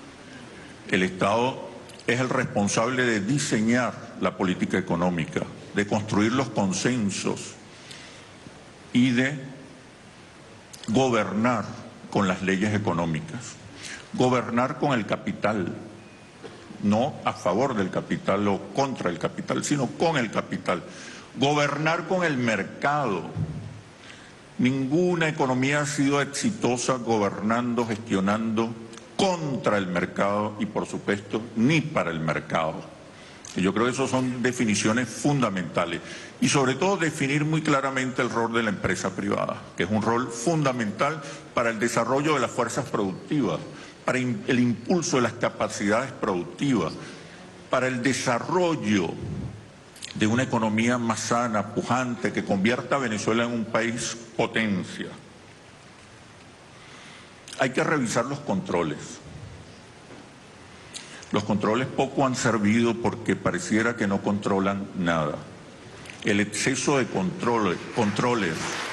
El Estado es el responsable de diseñar la política económica, de construir los consensos y de gobernar con las leyes económicas, gobernar con el capital, no a favor del capital o contra el capital, sino con el capital, gobernar con el mercado. Ninguna economía ha sido exitosa gobernando, gestionando contra el mercado y, por supuesto, ni para el mercado. Y yo creo que esas son definiciones fundamentales. Y sobre todo definir muy claramente el rol de la empresa privada, que es un rol fundamental para el desarrollo de las fuerzas productivas, para el impulso de las capacidades productivas, para el desarrollo de una economía más sana, pujante, que convierta a Venezuela en un país potencia. Hay que revisar los controles. Los controles poco han servido porque pareciera que no controlan nada. El exceso de controles, controles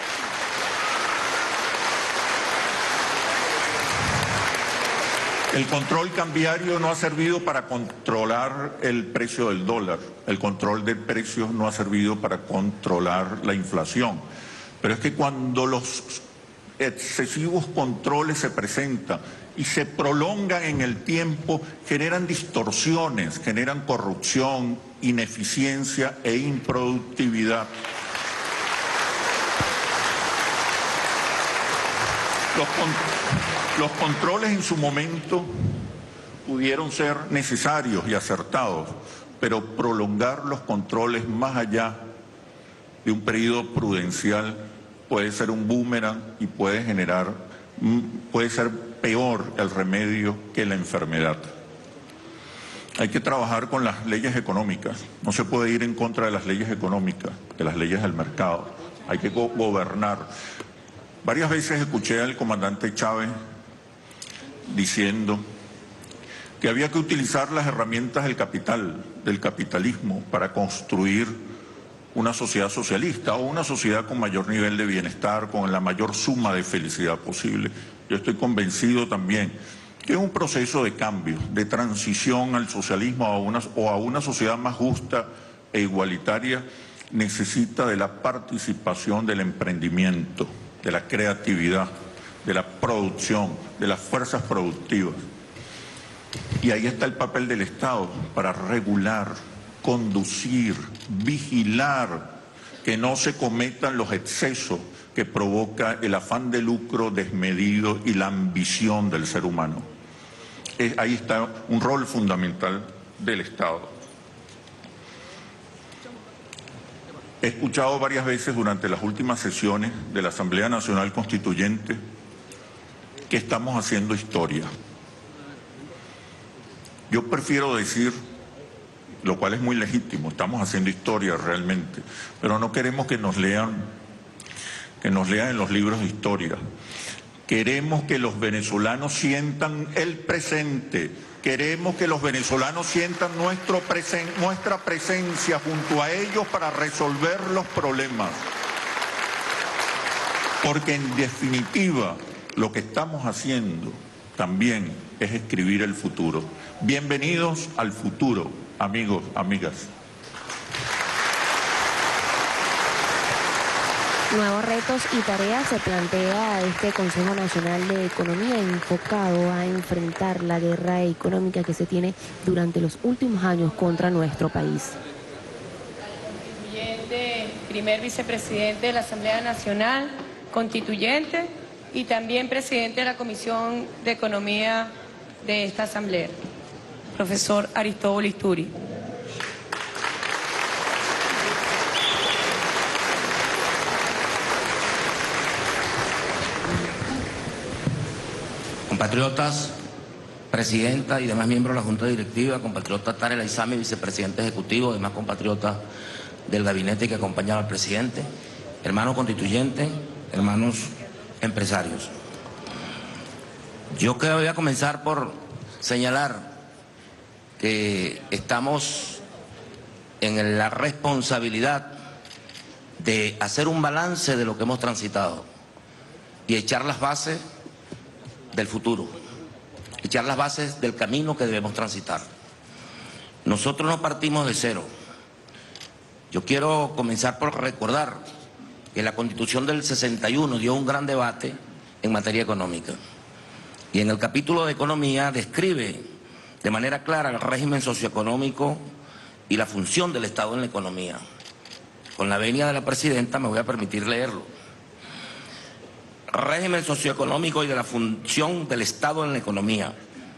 El control cambiario no ha servido para controlar el precio del dólar. El control de precios no ha servido para controlar la inflación. Pero es que cuando los excesivos controles se presentan y se prolongan en el tiempo, generan distorsiones, generan corrupción, ineficiencia e improductividad. Los, con, los controles en su momento pudieron ser necesarios y acertados, pero prolongar los controles más allá de un periodo prudencial puede ser un boomerang y puede generar, puede ser peor el remedio que la enfermedad. Hay que trabajar con las leyes económicas. No se puede ir en contra de las leyes económicas, de las leyes del mercado. Hay que go- gobernar. Varias veces escuché al comandante Chávez diciendo que había que utilizar las herramientas del capital, del capitalismo, para construir una sociedad socialista o una sociedad con mayor nivel de bienestar, con la mayor suma de felicidad posible. Yo estoy convencido también que es un proceso de cambio, de transición al socialismo a una, o a una sociedad más justa e igualitaria, necesita de la participación del emprendimiento, de la creatividad, de la producción, de las fuerzas productivas. Y ahí está el papel del Estado para regular, conducir, vigilar que no se cometan los excesos que provoca el afán de lucro desmedido y la ambición del ser humano. Eh, ahí está un rol fundamental del Estado. He escuchado varias veces durante las últimas sesiones de la Asamblea Nacional Constituyente que estamos haciendo historia. Yo prefiero decir, lo cual es muy legítimo, estamos haciendo historia realmente, pero no queremos que nos lean, que nos lean en los libros de historia. Queremos que los venezolanos sientan el presente. Queremos que los venezolanos sientan nuestro presen nuestra presencia junto a ellos para resolver los problemas. Porque en definitiva, lo que estamos haciendo también es escribir el futuro. Bienvenidos al futuro, amigos, amigas. Nuevos retos y tareas se plantea este Consejo Nacional de Economía enfocado a enfrentar la guerra económica que se tiene durante los últimos años contra nuestro país. Primer vicepresidente de la Asamblea Nacional Constituyente y también presidente de la Comisión de Economía de esta Asamblea, profesor Aristóbulo Isturi. Compatriotas, presidenta y demás miembros de la Junta Directiva, compatriota Tarek Aizami, vicepresidente ejecutivo, demás compatriotas del gabinete que acompañaba al presidente, hermanos constituyentes, hermanos empresarios. Yo creo que voy a comenzar por señalar que estamos en la responsabilidad de hacer un balance de lo que hemos transitado y echar las bases del futuro, echar las bases del camino que debemos transitar. Nosotros no partimos de cero. Yo quiero comenzar por recordar que la Constitución del sesenta y uno dio un gran debate en materia económica. Y en el capítulo de Economía describe de manera clara el régimen socioeconómico y la función del Estado en la economía. Con la venia de la presidenta me voy a permitir leerlo. Régimen socioeconómico y de la función del Estado en la economía.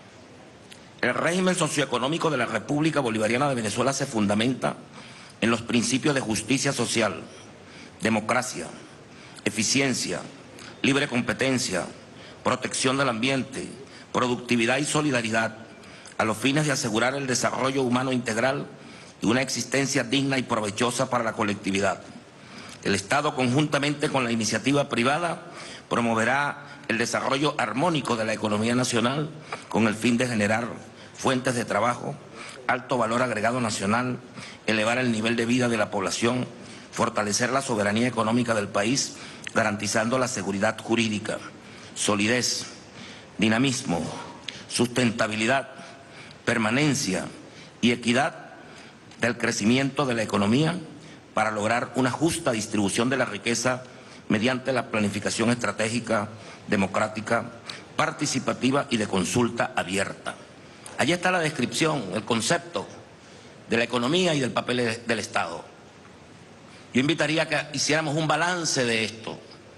El régimen socioeconómico de la República Bolivariana de Venezuela se fundamenta en los principios de justicia social, democracia, eficiencia, libre competencia, protección del ambiente, productividad y solidaridad, a los fines de asegurar el desarrollo humano integral y una existencia digna y provechosa para la colectividad. El Estado, conjuntamente con la iniciativa privada, promoverá el desarrollo armónico de la economía nacional con el fin de generar fuentes de trabajo, alto valor agregado nacional, elevar el nivel de vida de la población, fortalecer la soberanía económica del país, garantizando la seguridad jurídica, solidez, dinamismo, sustentabilidad, permanencia y equidad del crecimiento de la economía para lograr una justa distribución de la riqueza mediante la planificación estratégica, democrática, participativa y de consulta abierta. Allí está la descripción, el concepto de la economía y del papel del Estado. Yo invitaría a que hiciéramos un balance de esto.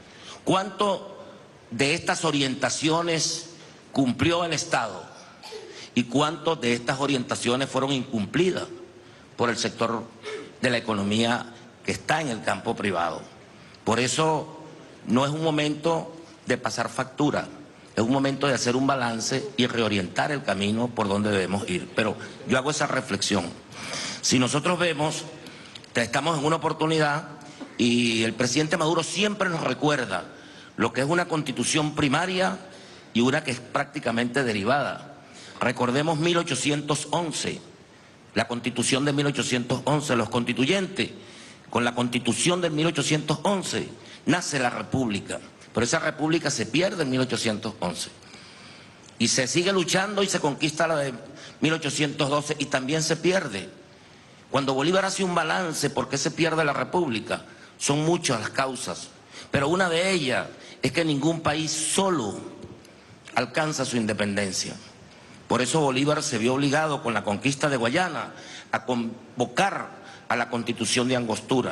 ¿Cuánto de estas orientaciones cumplió el Estado? ¿Y cuánto de estas orientaciones fueron incumplidas por el sector de la economía que está en el campo privado? Por eso no es un momento de pasar factura, es un momento de hacer un balance y reorientar el camino por donde debemos ir. Pero yo hago esa reflexión. Si nosotros vemos que estamos en una oportunidad y el presidente Maduro siempre nos recuerda lo que es una constitución primaria y una que es prácticamente derivada. Recordemos mil ochocientos once, la constitución de mil ochocientos once, los constituyentes, con la constitución de mil ochocientos once nace la república, pero esa república se pierde en mil ochocientos once y se sigue luchando y se conquista la de mil ochocientos doce y también se pierde. Cuando Bolívar hace un balance por qué se pierde la república, son muchas las causas, pero una de ellas es que ningún país solo alcanza su independencia. Por eso Bolívar se vio obligado con la conquista de Guayana a convocar a la Constitución de Angostura.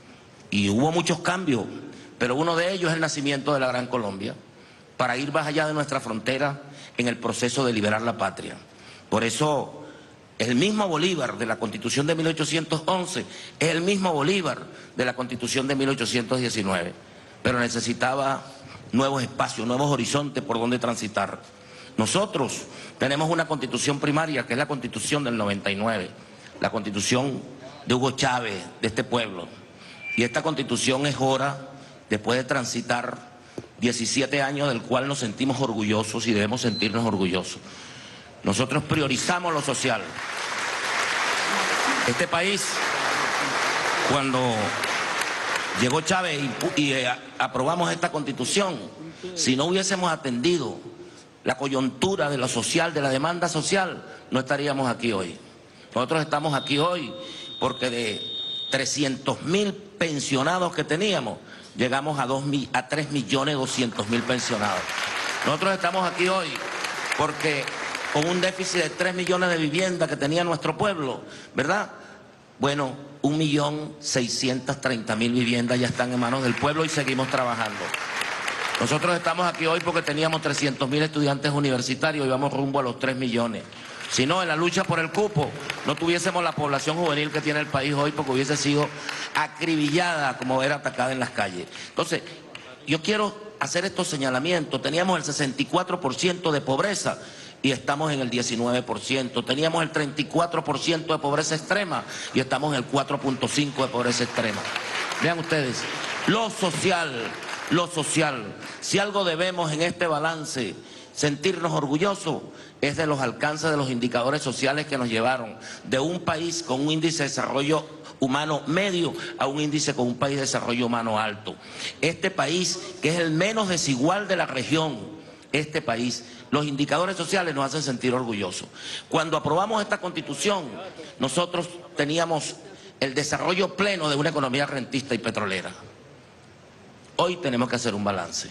Y hubo muchos cambios, pero uno de ellos es el nacimiento de la Gran Colombia, para ir más allá de nuestra frontera en el proceso de liberar la patria. Por eso el mismo Bolívar de la Constitución de mil ochocientos once es el mismo Bolívar de la Constitución de mil ochocientos diecinueve, pero necesitaba nuevos espacios, nuevos horizontes por donde transitar. Nosotros tenemos una constitución primaria que es la Constitución del noventa y nueve, la Constitución de Hugo Chávez, de este pueblo. Y esta Constitución es hora, después de transitar diecisiete años del cual nos sentimos orgullosos y debemos sentirnos orgullosos. Nosotros priorizamos lo social. Este país, cuando llegó Chávez y, y eh, aprobamos esta Constitución, si no hubiésemos atendido la coyuntura de lo social, de la demanda social, no estaríamos aquí hoy. Nosotros estamos aquí hoy porque de trescientos mil pensionados que teníamos, llegamos a, dos, a tres millones doscientos mil pensionados. Nosotros estamos aquí hoy porque con un déficit de tres millones de viviendas que tenía nuestro pueblo, ¿verdad? Bueno, un millón seiscientos treinta mil viviendas ya están en manos del pueblo y seguimos trabajando. Nosotros estamos aquí hoy porque teníamos trescientos mil estudiantes universitarios y vamos rumbo a los tres millones. Si no, en la lucha por el cupo, no tuviésemos la población juvenil que tiene el país hoy porque hubiese sido acribillada como era atacada en las calles. Entonces, yo quiero hacer estos señalamientos. Teníamos el sesenta y cuatro por ciento de pobreza y estamos en el diecinueve por ciento. Teníamos el treinta y cuatro por ciento de pobreza extrema y estamos en el cuatro punto cinco por ciento de pobreza extrema. Vean ustedes, lo social, lo social, si algo debemos en este balance sentirnos orgullosos, es de los alcances de los indicadores sociales que nos llevaron de un país con un índice de desarrollo humano medio a un índice con un país de desarrollo humano alto. Este país, que es el menos desigual de la región, este país, los indicadores sociales nos hacen sentir orgullosos. Cuando aprobamos esta Constitución, nosotros teníamos el desarrollo pleno de una economía rentista y petrolera. Hoy tenemos que hacer un balance.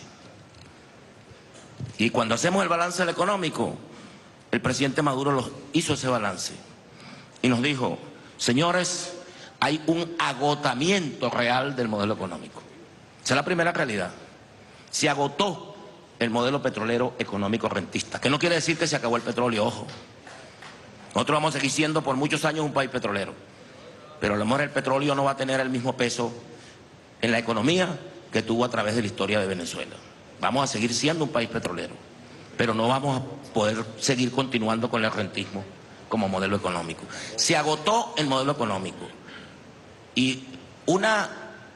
Y cuando hacemos el balance económico, el presidente Maduro los hizo ese balance y nos dijo, señores, hay un agotamiento real del modelo económico. Esa es la primera realidad. Se agotó el modelo petrolero económico rentista, que no quiere decir que se acabó el petróleo, ojo. Nosotros vamos a seguir siendo por muchos años un país petrolero, pero a lo mejor el petróleo no va a tener el mismo peso en la economía que tuvo a través de la historia de Venezuela. Vamos a seguir siendo un país petrolero, pero no vamos a poder seguir continuando con el rentismo como modelo económico. Se agotó el modelo económico. Y una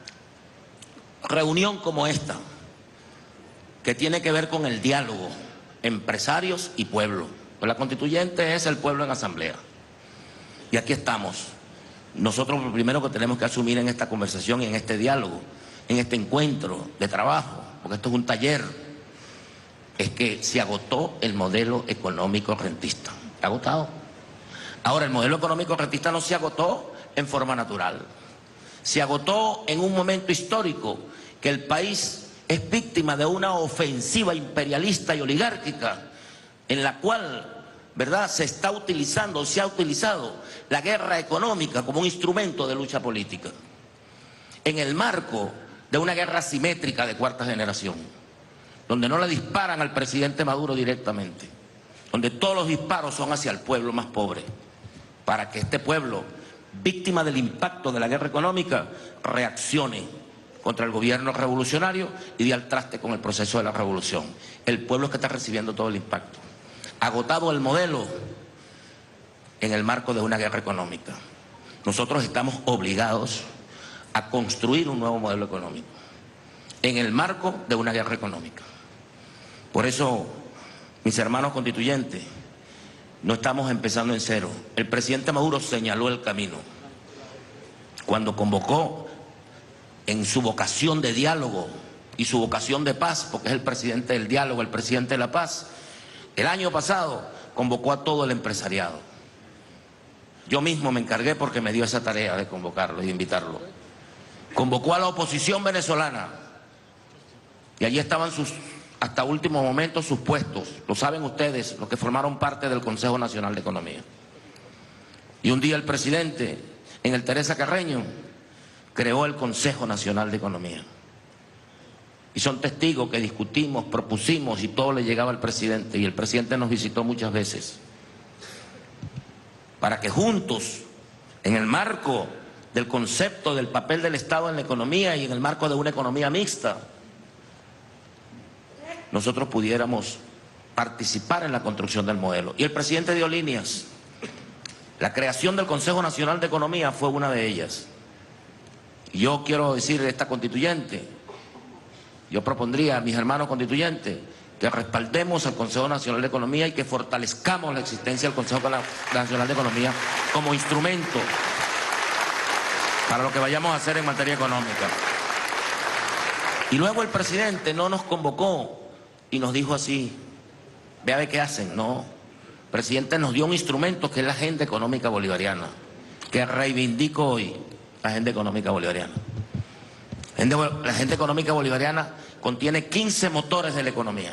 reunión como esta, que tiene que ver con el diálogo, empresarios y pueblo. Pues la constituyente es el pueblo en asamblea. Y aquí estamos. Nosotros lo primero que tenemos que asumir en esta conversación y en este diálogo, en este encuentro de trabajo, porque esto es un taller, es que se agotó el modelo económico rentista. Agotado. Ahora, el modelo económico rentista no se agotó en forma natural. Se agotó en un momento histórico que el país es víctima de una ofensiva imperialista y oligárquica en la cual, ¿verdad?, se está utilizando, se ha utilizado la guerra económica como un instrumento de lucha política. En el marco de una guerra asimétrica de cuarta generación, donde no le disparan al presidente Maduro directamente, donde todos los disparos son hacia el pueblo más pobre, para que este pueblo, víctima del impacto de la guerra económica, reaccione contra el gobierno revolucionario y dé al traste con el proceso de la revolución. El pueblo es que está recibiendo todo el impacto. Agotado el modelo en el marco de una guerra económica. Nosotros estamos obligados a construir un nuevo modelo económico en el marco de una guerra económica. Por eso, mis hermanos constituyentes, no estamos empezando en cero. El presidente Maduro señaló el camino cuando convocó en su vocación de diálogo y su vocación de paz, porque es el presidente del diálogo, el presidente de la paz. El año pasado convocó a todo el empresariado. Yo mismo me encargué porque me dio esa tarea de convocarlo y de invitarlo. Convocó a la oposición venezolana y allí estaban sus, hasta último momento, sus puestos. Lo saben ustedes, los que formaron parte del Consejo Nacional de Economía. Y un día el presidente, en el Teresa Carreño, creó el Consejo Nacional de Economía. Y son testigos que discutimos, propusimos y todo le llegaba al presidente. Y el presidente nos visitó muchas veces para que juntos, en el marco del concepto del papel del Estado en la economía y en el marco de una economía mixta, nosotros pudiéramos participar en la construcción del modelo. Y el presidente dio líneas. La creación del Consejo Nacional de Economía fue una de ellas. Y yo quiero decir a esta constituyente, yo propondría a mis hermanos constituyentes que respaldemos al Consejo Nacional de Economía y que fortalezcamos la existencia del Consejo Nacional de Economía como instrumento para lo que vayamos a hacer en materia económica. Y luego el presidente no nos convocó y nos dijo así, ve a ver qué hacen. No, el presidente nos dio un instrumento que es la Agenda Económica Bolivariana, que reivindico hoy, la Agenda Económica Bolivariana. La Agenda Económica Bolivariana contiene quince motores de la economía.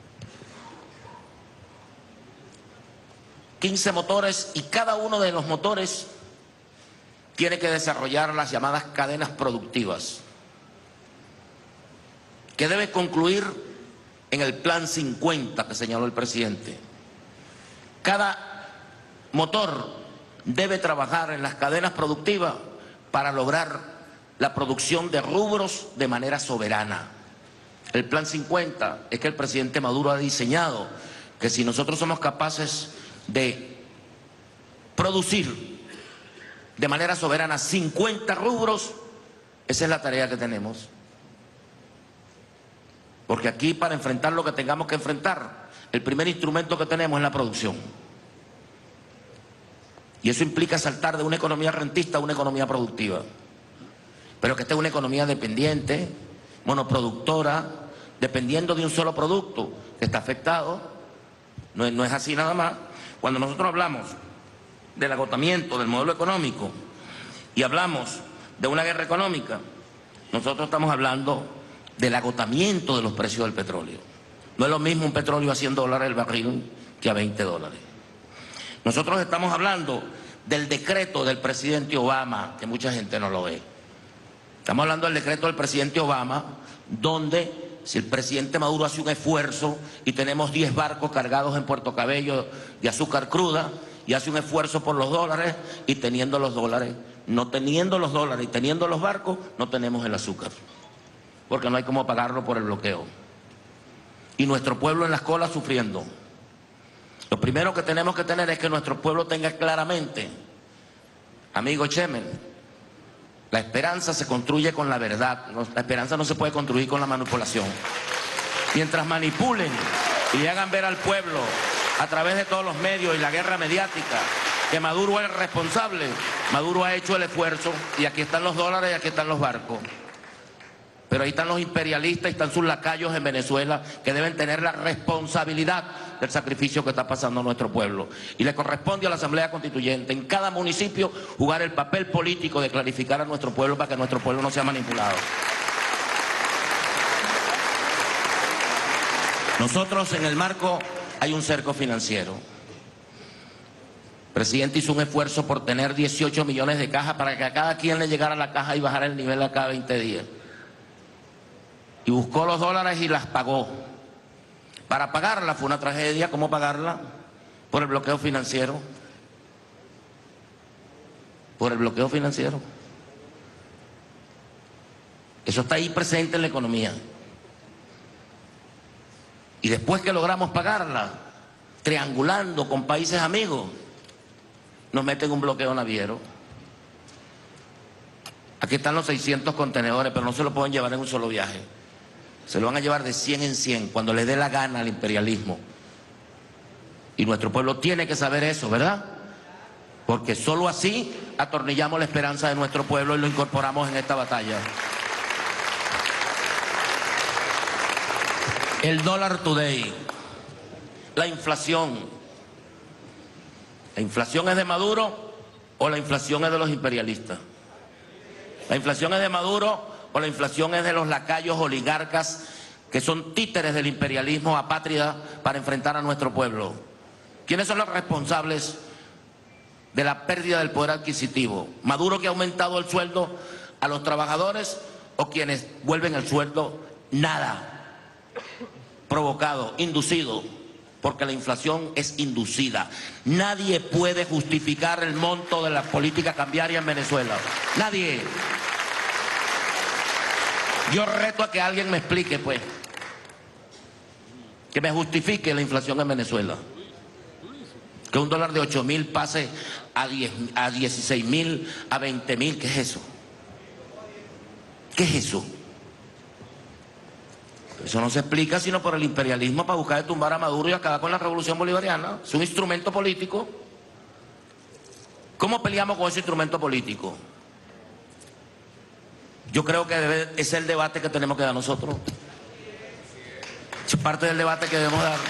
quince motores y cada uno de los motores tiene que desarrollar las llamadas cadenas productivas, que debe concluir en el Plan cincuenta que señaló el presidente. Cada motor debe trabajar en las cadenas productivas para lograr la producción de rubros de manera soberana. El Plan cincuenta es que el presidente Maduro ha diseñado que si nosotros somos capaces de producir de manera soberana cincuenta rubros, esa es la tarea que tenemos. Porque aquí, para enfrentar lo que tengamos que enfrentar, el primer instrumento que tenemos es la producción. Y eso implica saltar de una economía rentista a una economía productiva. Pero que esté una economía dependiente, monoproductora, dependiendo de un solo producto que está afectado. No es, no es así nada más. Cuando nosotros hablamos del agotamiento del modelo económico, y hablamos de una guerra económica, nosotros estamos hablando del agotamiento de los precios del petróleo. No es lo mismo un petróleo a cien dólares el barril que a veinte dólares. Nosotros estamos hablando del decreto del presidente Obama, que mucha gente no lo ve. Estamos hablando del decreto del presidente Obama, donde si el presidente Maduro hace un esfuerzo y tenemos diez barcos cargados en Puerto Cabello de azúcar cruda y hace un esfuerzo por los dólares y teniendo los dólares, no teniendo los dólares y teniendo los barcos, no tenemos el azúcar, porque no hay cómo pagarlo por el bloqueo. Y nuestro pueblo en las colas sufriendo. Lo primero que tenemos que tener es que nuestro pueblo tenga claramente, amigo Chemen, la esperanza se construye con la verdad, la esperanza no se puede construir con la manipulación. Mientras manipulen y hagan ver al pueblo a través de todos los medios y la guerra mediática que Maduro es el responsable, Maduro ha hecho el esfuerzo y aquí están los dólares y aquí están los barcos. Pero ahí están los imperialistas y están sus lacayos en Venezuela que deben tener la responsabilidad del sacrificio que está pasando nuestro pueblo. Y le corresponde a la Asamblea Constituyente en cada municipio jugar el papel político de clarificar a nuestro pueblo para que nuestro pueblo no sea manipulado. Nosotros en el marco hay un cerco financiero. El presidente hizo un esfuerzo por tener dieciocho millones de cajas para que a cada quien le llegara la caja y bajara el nivel a cada veinte días. Y buscó los dólares y las pagó. Para pagarla fue una tragedia. ¿Cómo pagarla? Por el bloqueo financiero. Por el bloqueo financiero. Eso está ahí presente en la economía. Y después que logramos pagarla, triangulando con países amigos, nos meten un bloqueo naviero. Aquí están los seiscientos contenedores, pero no se lo pueden llevar en un solo viaje. Se lo van a llevar de cien en cien, cuando le dé la gana al imperialismo. Y nuestro pueblo tiene que saber eso, ¿verdad? Porque solo así atornillamos la esperanza de nuestro pueblo y lo incorporamos en esta batalla. El dólar today, la inflación. ¿La inflación es de Maduro o la inflación es de los imperialistas? ¿La inflación es de Maduro o la inflación es de los lacayos oligarcas que son títeres del imperialismo apátrida para enfrentar a nuestro pueblo? ¿Quiénes son los responsables de la pérdida del poder adquisitivo? ¿Maduro, que ha aumentado el sueldo a los trabajadores, o quienes vuelven el sueldo nada? Provocado, inducido, porque la inflación es inducida. Nadie puede justificar el monto de la política cambiaria en Venezuela. Nadie. Yo reto a que alguien me explique, pues, que me justifique la inflación en Venezuela. Que un dólar de ocho mil pase a, diez, a dieciséis mil, a veinte mil. ¿Qué es eso? ¿Qué es eso? Eso no se explica sino por el imperialismo para buscar de tumbar a Maduro y acabar con la revolución bolivariana. Es un instrumento político. ¿Cómo peleamos con ese instrumento político? Yo creo que debe, es el debate que tenemos que dar nosotros. Es parte del debate que debemos dar.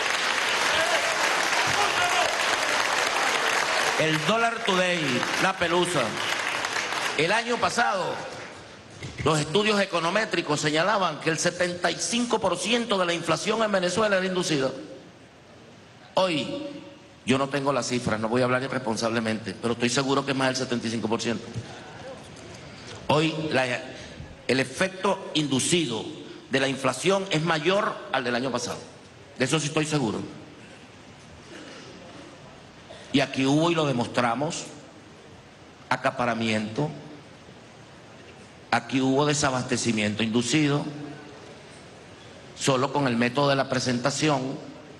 El dólar today, la pelusa. El año pasado, los estudios econométricos señalaban que el setenta y cinco por ciento de la inflación en Venezuela era inducida. Hoy, yo no tengo las cifras, no voy a hablar irresponsablemente, pero estoy seguro que es más del setenta y cinco por ciento. Hoy la, el efecto inducido de la inflación es mayor al del año pasado. De eso sí estoy seguro. Y aquí hubo, y lo demostramos, acaparamiento. Aquí hubo desabastecimiento inducido, solo con el método de la presentación.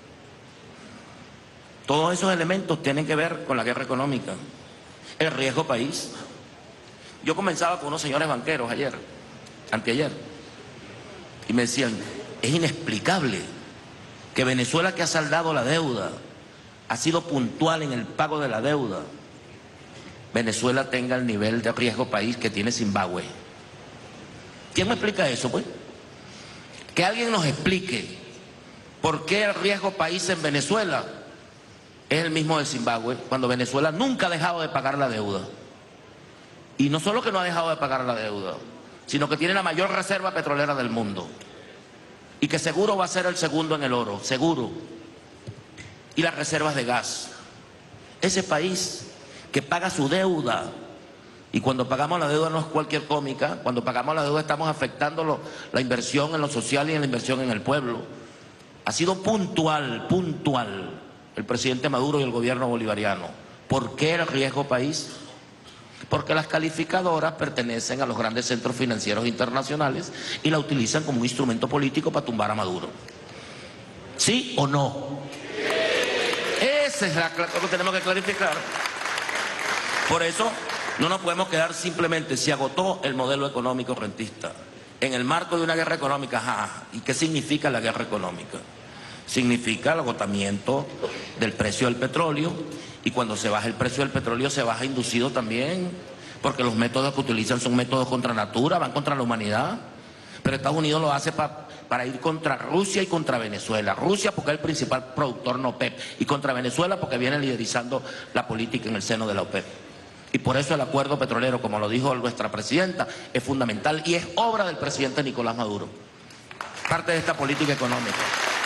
Todos esos elementos tienen que ver con la guerra económica, el riesgo país. Yo comenzaba con unos señores banqueros ayer, anteayer, y me decían, es inexplicable que Venezuela, que ha saldado la deuda, ha sido puntual en el pago de la deuda, Venezuela tenga el nivel de riesgo país que tiene Zimbabue. ¿Quién me explica eso, pues? Que alguien nos explique por qué el riesgo país en Venezuela es el mismo de Zimbabue, cuando Venezuela nunca ha dejado de pagar la deuda. Y no solo que no ha dejado de pagar la deuda, sino que tiene la mayor reserva petrolera del mundo. Y que seguro va a ser el segundo en el oro, seguro. Y las reservas de gas. Ese país que paga su deuda, y cuando pagamos la deuda no es cualquier cómica, cuando pagamos la deuda estamos afectando lo, la inversión en lo social y en la inversión en el pueblo. Ha sido puntual, puntual el presidente Maduro y el gobierno bolivariano. ¿Por qué el riesgo país? Porque las calificadoras pertenecen a los grandes centros financieros internacionales y la utilizan como un instrumento político para tumbar a Maduro. ¿Sí o no? Esa es la, lo que tenemos que clarificar. Por eso no nos podemos quedar simplemente, se agotó el modelo económico rentista. En el marco de una guerra económica, ajá, ¿y qué significa la guerra económica? Significa el agotamiento del precio del petróleo, y cuando se baja el precio del petróleo se baja inducido también, porque los métodos que utilizan son métodos contra natura, van contra la humanidad. Pero Estados Unidos lo hace pa, para ir contra Rusia y contra Venezuela. Rusia porque es el principal productor no OPEP, y contra Venezuela porque viene liderizando la política en el seno de la OPEP. Y por eso el acuerdo petrolero, como lo dijo nuestra presidenta, es fundamental y es obra del presidente Nicolás Maduro. Parte de esta política económica.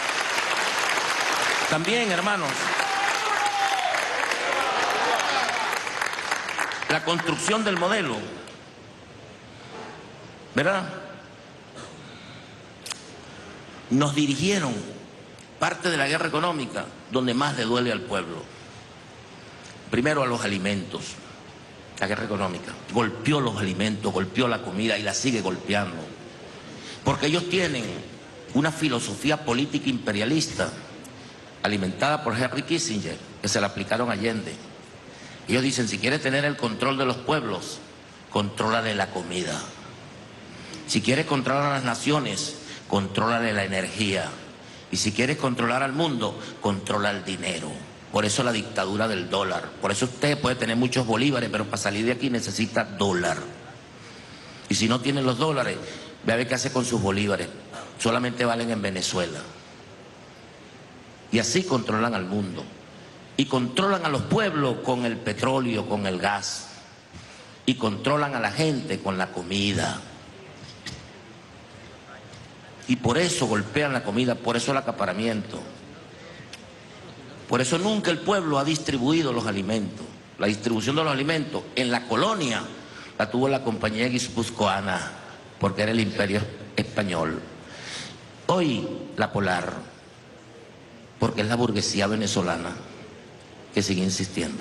También, hermanos, la construcción del modelo, ¿verdad? Nos dirigieron parte de la guerra económica donde más le duele al pueblo. Primero a los alimentos. La guerra económica golpeó los alimentos, golpeó la comida y la sigue golpeando. Porque ellos tienen una filosofía política imperialista alimentada por Henry Kissinger, que se la aplicaron a Allende. Ellos dicen, si quieres tener el control de los pueblos, contrólale la comida. Si quieres controlar a las naciones, contrólale la energía. Y si quieres controlar al mundo, controla el dinero. Por eso la dictadura del dólar. Por eso usted puede tener muchos bolívares, pero para salir de aquí necesita dólar. Y si no tiene los dólares, ve a ver qué hace con sus bolívares. Solamente valen en Venezuela. Y así controlan al mundo. Y controlan a los pueblos con el petróleo, con el gas. Y controlan a la gente con la comida. Y por eso golpean la comida, por eso el acaparamiento. Por eso nunca el pueblo ha distribuido los alimentos. La distribución de los alimentos en la colonia la tuvo la compañía guipuzcoana, porque era el imperio español. Hoy la Polar, porque es la burguesía venezolana que sigue insistiendo.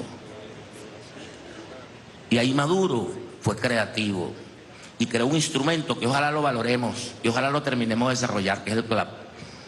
Y ahí Maduro fue creativo y creó un instrumento que ojalá lo valoremos y ojalá lo terminemos de desarrollar, que es el C L A P.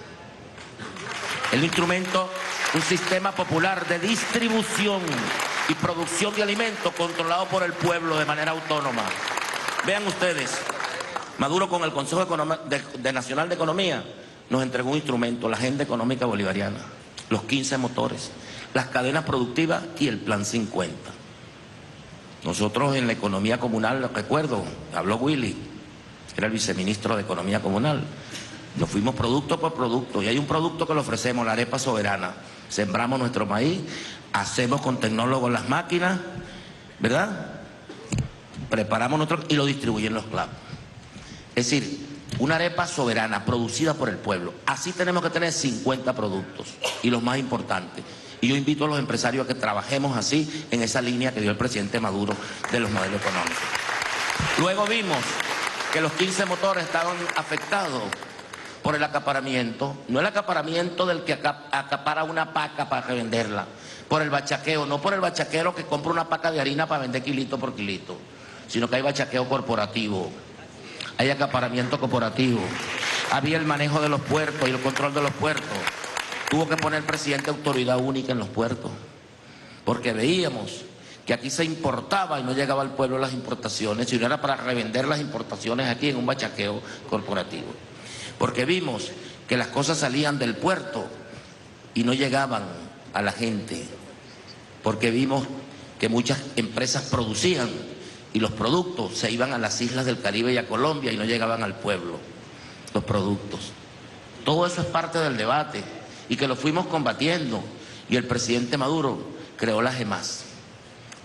El instrumento, un sistema popular de distribución y producción de alimentos controlado por el pueblo de manera autónoma. Vean ustedes, Maduro con el Consejo de, de Nacional de Economía nos entregó un instrumento, la Agenda Económica Bolivariana, los quince motores, las cadenas productivas y el Plan cincuenta. Nosotros en la economía comunal, lo recuerdo, habló Willy, era el viceministro de Economía Comunal. Nos fuimos producto por producto y hay un producto que le ofrecemos, la arepa soberana. Sembramos nuestro maíz, hacemos con tecnólogos las máquinas, ¿verdad? Preparamos nuestro y lo distribuyen los C L A P. Es decir, una arepa soberana producida por el pueblo. Así tenemos que tener cincuenta productos y los más importantes. Y yo invito a los empresarios a que trabajemos así en esa línea que dio el presidente Maduro de los modelos económicos. Luego vimos que los quince motores estaban afectados por el acaparamiento, no el acaparamiento del que acapara una paca para revenderla, por el bachaqueo, no por el bachaquero que compra una paca de harina para vender kilito por kilito, sino que hay bachaqueo corporativo, hay acaparamiento corporativo, había el manejo de los puertos y el control de los puertos. Tuvo que poner el presidente autoridad única en los puertos, porque veíamos que aquí se importaba y no llegaba al pueblo las importaciones, sino era para revender las importaciones aquí en un bachaqueo corporativo. Porque vimos que las cosas salían del puerto y no llegaban a la gente, porque vimos que muchas empresas producían y los productos se iban a las islas del Caribe y a Colombia y no llegaban al pueblo, los productos. Todo eso es parte del debate y que lo fuimos combatiendo, y el presidente Maduro creó la GEMAS,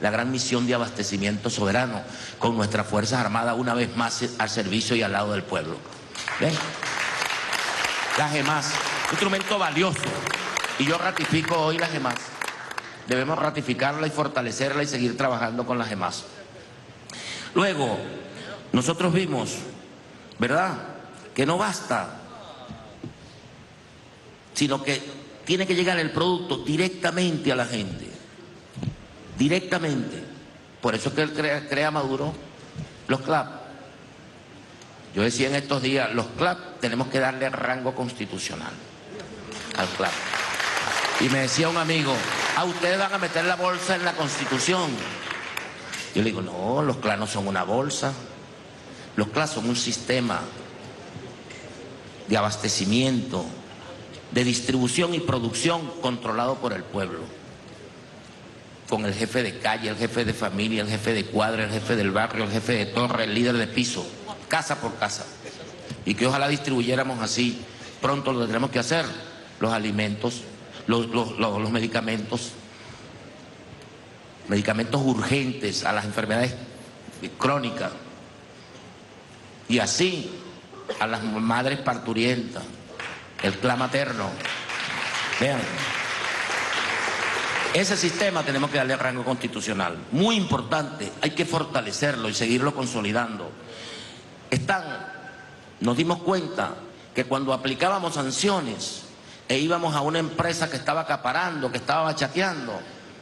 la gran misión de abastecimiento soberano con nuestras Fuerzas Armadas una vez más al servicio y al lado del pueblo. ¿Ven? La GEMAS, un instrumento valioso, y yo ratifico hoy la GEMAS. Debemos ratificarla y fortalecerla y seguir trabajando con la GEMAS. Luego, nosotros vimos, ¿verdad?, que no basta, sino que tiene que llegar el producto directamente a la gente, directamente. Por eso es que él crea, crea Maduro los C L A P. Yo decía en estos días, los C L A P tenemos que darle rango constitucional al C L A P. Y me decía un amigo, ¿a ustedes van a meter la bolsa en la Constitución? Yo le digo, no, los C L A no son una bolsa. Los C L A son un sistema de abastecimiento, de distribución y producción controlado por el pueblo. Con el jefe de calle, el jefe de familia, el jefe de cuadra, el jefe del barrio, el jefe de torre, el líder de piso, casa por casa. Y que ojalá distribuyéramos así. Pronto lo tendremos que hacer. Los alimentos, los, los, los, los medicamentos, medicamentos urgentes a las enfermedades crónicas. Y así a las madres parturientas, el C L A materno. Vean, ese sistema tenemos que darle rango constitucional. Muy importante, hay que fortalecerlo y seguirlo consolidando. Están, nos dimos cuenta que cuando aplicábamos sanciones e íbamos a una empresa que estaba acaparando, que estaba bachateando,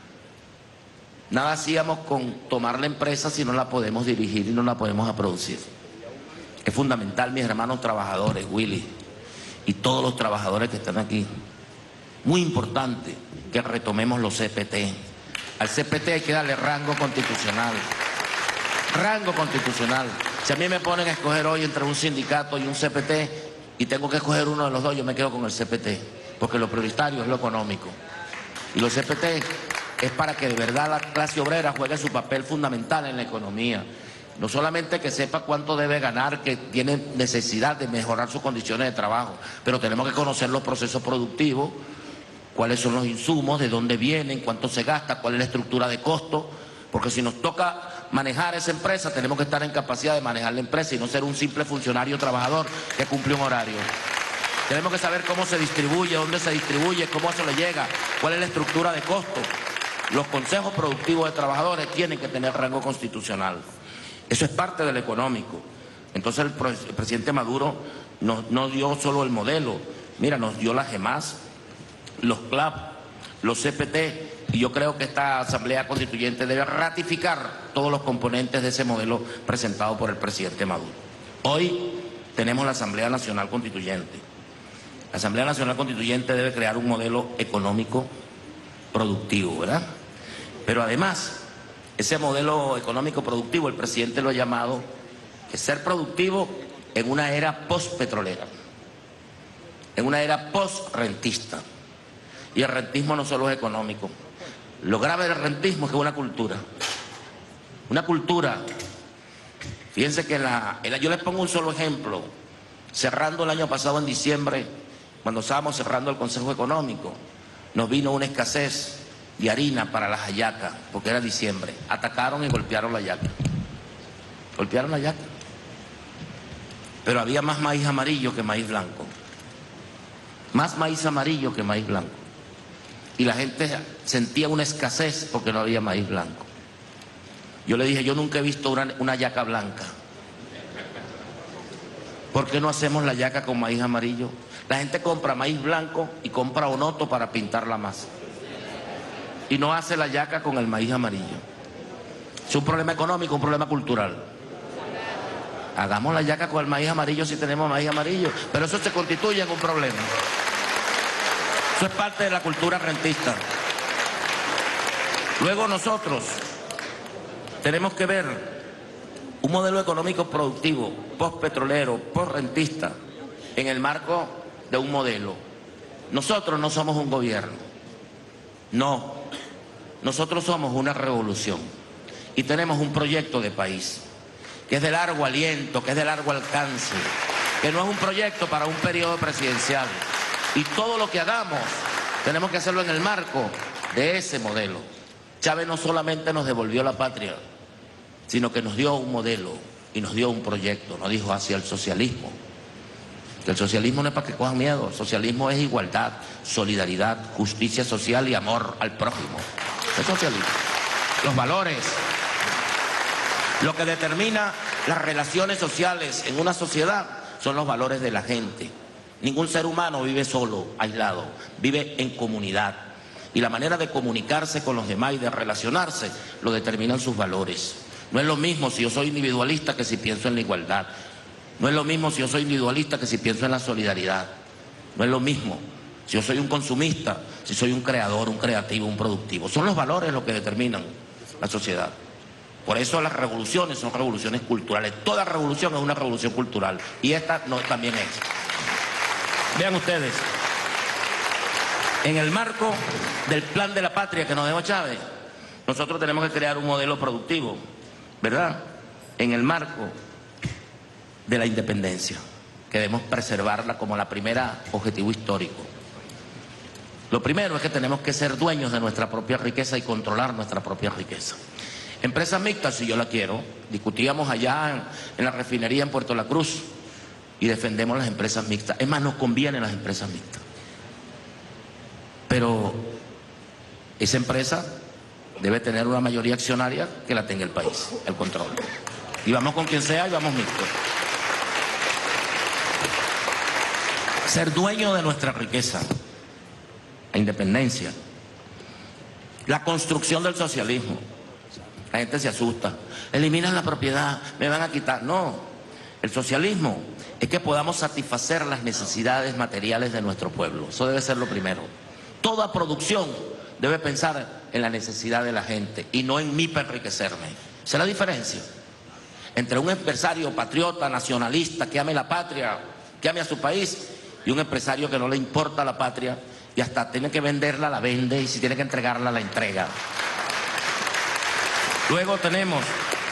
nada hacíamos con tomar la empresa si no la podemos dirigir y no la podemos producir. Es fundamental, mis hermanos trabajadores, Willy, y todos los trabajadores que están aquí. Muy importante que retomemos los C P T. Al C P T hay que darle rango constitucional. Rango constitucional. Si a mí me ponen a escoger hoy entre un sindicato y un C P T y tengo que escoger uno de los dos, yo me quedo con el C P T, porque lo prioritario es lo económico. Y los C P T es para que de verdad la clase obrera juegue su papel fundamental en la economía. No solamente que sepa cuánto debe ganar, que tiene necesidad de mejorar sus condiciones de trabajo, pero tenemos que conocer los procesos productivos, cuáles son los insumos, de dónde vienen, cuánto se gasta, cuál es la estructura de costo, porque si nos toca manejar esa empresa, tenemos que estar en capacidad de manejar la empresa y no ser un simple funcionario trabajador que cumple un horario. Tenemos que saber cómo se distribuye, dónde se distribuye, cómo se le llega, cuál es la estructura de costo. Los consejos productivos de trabajadores tienen que tener rango constitucional. Eso es parte del económico. Entonces el, el presidente Maduro no, no dio solo el modelo, mira, nos dio la GEMAS, los C L A P, los C P T, y yo creo que esta Asamblea Constituyente debe ratificar todos los componentes de ese modelo presentado por el presidente Maduro. Hoy tenemos la Asamblea Nacional Constituyente. La Asamblea Nacional Constituyente debe crear un modelo económico productivo, ¿verdad? Pero además, ese modelo económico productivo, el presidente lo ha llamado que ser productivo en una era post-petrolera, en una era post-rentista. Y el rentismo no solo es económico. Lo grave del rentismo es que es una cultura. Una cultura. Fíjense que la, la, yo les pongo un solo ejemplo. Cerrando el año pasado en diciembre, cuando estábamos cerrando el Consejo Económico, nos vino una escasez de harina para las hallacas, porque era diciembre. Atacaron y golpearon la hallaca. Golpearon la hallaca. Pero había más maíz amarillo que maíz blanco. Más maíz amarillo que maíz blanco. Y la gente sentía una escasez porque no había maíz blanco. Yo le dije, yo nunca he visto una, una hallaca blanca. ¿Por qué no hacemos la hallaca con maíz amarillo? La gente compra maíz blanco y compra onoto para pintar la masa. Y no hace la hallaca con el maíz amarillo. Es un problema económico, un problema cultural. Hagamos la hallaca con el maíz amarillo si tenemos maíz amarillo. Pero eso se constituye en un problema. Eso es parte de la cultura rentista. Luego nosotros tenemos que ver un modelo económico productivo, post-petrolero, post-rentista, en el marco de un modelo. Nosotros no somos un gobierno. No. Nosotros somos una revolución. Y tenemos un proyecto de país que es de largo aliento, que es de largo alcance, que no es un proyecto para un periodo presidencial. Y todo lo que hagamos tenemos que hacerlo en el marco de ese modelo. Chávez no solamente nos devolvió la patria, sino que nos dio un modelo y nos dio un proyecto, nos dijo hacia el socialismo. Que el socialismo no es para que cojan miedo, el socialismo es igualdad, solidaridad, justicia social y amor al prójimo. El socialismo. Los valores. Lo que determina las relaciones sociales en una sociedad son los valores de la gente. Ningún ser humano vive solo, aislado, vive en comunidad. Y la manera de comunicarse con los demás y de relacionarse lo determinan sus valores. No es lo mismo si yo soy individualista que si pienso en la igualdad. No es lo mismo si yo soy individualista que si pienso en la solidaridad. No es lo mismo si yo soy un consumista, si soy un creador, un creativo, un productivo. Son los valores los que determinan la sociedad. Por eso las revoluciones son revoluciones culturales. Toda revolución es una revolución cultural. Y esta no, también es. Vean ustedes, en el marco del plan de la patria que nos dejó Chávez, nosotros tenemos que crear un modelo productivo, ¿verdad? En el marco de la independencia, que debemos preservarla como la primera objetivo histórico. Lo primero es que tenemos que ser dueños de nuestra propia riqueza y controlar nuestra propia riqueza. Empresas mixtas, si yo la quiero, discutíamos allá en, en la refinería en Puerto La Cruz y defendemos las empresas mixtas. Es más, nos convienen las empresas mixtas. Pero esa empresa debe tener una mayoría accionaria que la tenga el país, el control. Y vamos con quien sea y vamos mixtos. Ser dueño de nuestra riqueza, la independencia, la construcción del socialismo. La gente se asusta. Eliminan la propiedad, me van a quitar. No, el socialismo es que podamos satisfacer las necesidades materiales de nuestro pueblo. Eso debe ser lo primero. Toda producción debe pensar en la necesidad de la gente y no en mí para enriquecerme. Esa es la diferencia entre un empresario patriota, nacionalista, que ame la patria, que ame a su país, y un empresario que no le importa la patria y hasta tiene que venderla, la vende, y si tiene que entregarla, la entrega. Luego tenemos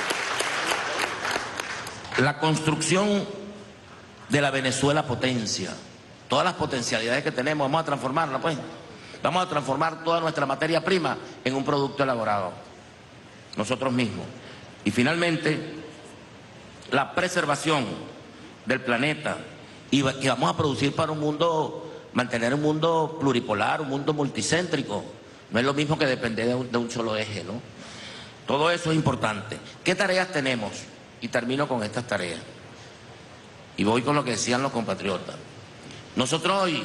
la construcción de la Venezuela potencia. Todas las potencialidades que tenemos, vamos a transformarla, pues. Vamos a transformar toda nuestra materia prima en un producto elaborado, nosotros mismos. Y finalmente, la preservación del planeta, y que vamos a producir para un mundo, mantener un mundo pluripolar, un mundo multicéntrico. No es lo mismo que depender de un, de un solo eje, ¿no? Todo eso es importante. ¿Qué tareas tenemos? Y termino con estas tareas. Y voy con lo que decían los compatriotas. Nosotros hoy,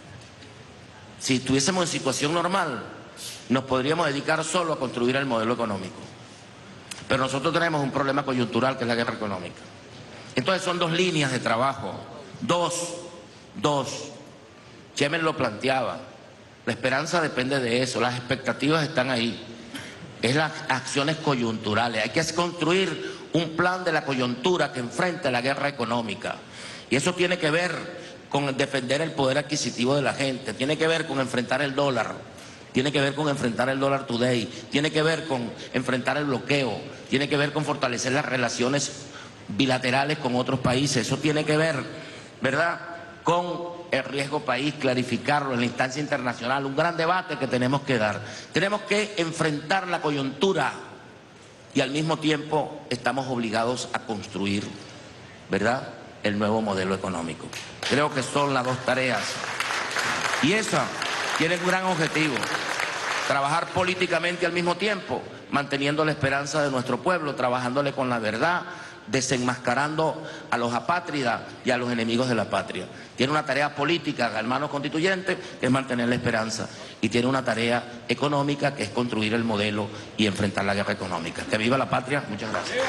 si estuviésemos en situación normal, nos podríamos dedicar solo a construir el modelo económico. Pero nosotros tenemos un problema coyuntural que es la guerra económica. Entonces son dos líneas de trabajo. Dos, dos. Chemen lo planteaba. La esperanza depende de eso, las expectativas están ahí. Es las acciones coyunturales. Hay que construir un plan de la coyuntura que enfrente la guerra económica. Y eso tiene que ver con defender el poder adquisitivo de la gente, tiene que ver con enfrentar el dólar, tiene que ver con enfrentar el dólar today, tiene que ver con enfrentar el bloqueo, tiene que ver con fortalecer las relaciones bilaterales con otros países. Eso tiene que ver, ¿verdad?, con el riesgo país, clarificarlo en la instancia internacional, un gran debate que tenemos que dar. Tenemos que enfrentar la coyuntura y al mismo tiempo estamos obligados a construir, ¿verdad?, el nuevo modelo económico. Creo que son las dos tareas. Y esa tiene un gran objetivo: trabajar políticamente al mismo tiempo, manteniendo la esperanza de nuestro pueblo, trabajándole con la verdad, desenmascarando a los apátridas y a los enemigos de la patria. Tiene una tarea política, hermanos constituyentes, que es mantener la esperanza. Y tiene una tarea económica, que es construir el modelo y enfrentar la guerra económica. Que viva la patria. Muchas gracias.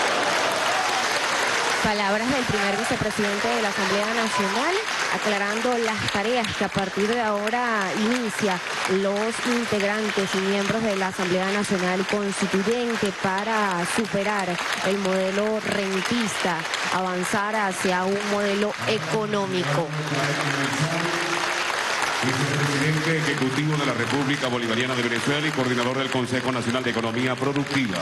Palabras del primer vicepresidente de la Asamblea Nacional, aclarando las tareas que a partir de ahora inicia los integrantes y miembros de la Asamblea Nacional Constituyente para superar el modelo rentista, avanzar hacia un modelo económico. Vicepresidente ejecutivo de la República Bolivariana de Venezuela y coordinador del Consejo Nacional de Economía Productiva.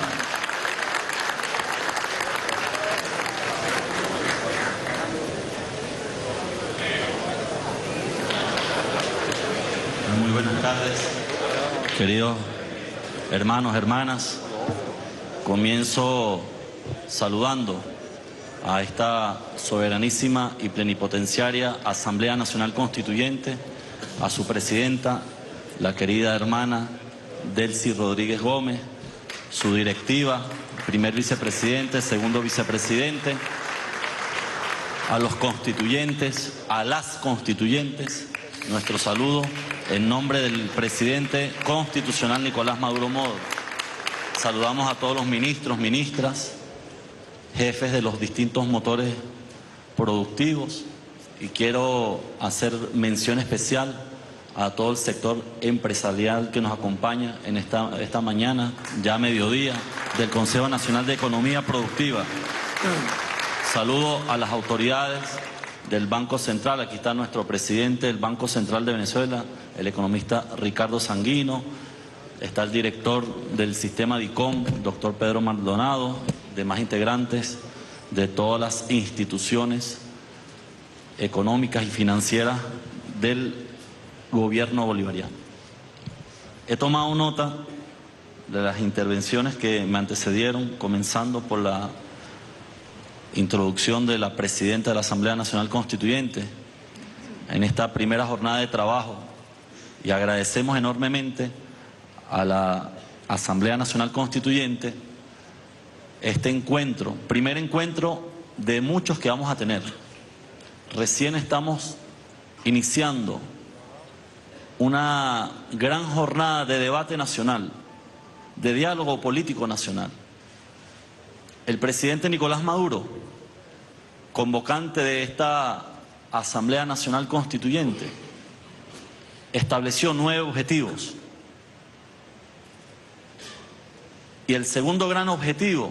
Muy buenas tardes, queridos hermanos, hermanas, comienzo saludando a esta soberanísima y plenipotenciaria Asamblea Nacional Constituyente, a su presidenta, la querida hermana Delcy Rodríguez Gómez, su directiva, primer vicepresidente, segundo vicepresidente, a los constituyentes, a las constituyentes, nuestro saludo en nombre del presidente constitucional Nicolás Maduro Moro. Saludamos a todos los ministros, ministras, jefes de los distintos motores productivos y quiero hacer mención especial a todo el sector empresarial que nos acompaña en esta, esta mañana, ya mediodía, del Consejo Nacional de Economía Productiva. Saludo a las autoridades del Banco Central. Aquí está nuestro presidente del Banco Central de Venezuela, el economista Ricardo Sanguino. Está el director del sistema DICOM, doctor Pedro Maldonado, demás integrantes de todas las instituciones económicas y financieras del gobierno bolivariano. He tomado nota de las intervenciones que me antecedieron, comenzando por la introducción de la presidenta de la Asamblea Nacional Constituyente en esta primera jornada de trabajo, y agradecemos enormemente a la Asamblea Nacional Constituyente este encuentro, primer encuentro de muchos que vamos a tener. Recién estamos iniciando una gran jornada de debate nacional, de diálogo político nacional. El presidente Nicolás Maduro, convocante de esta Asamblea Nacional Constituyente, estableció nueve objetivos. Y el segundo gran objetivo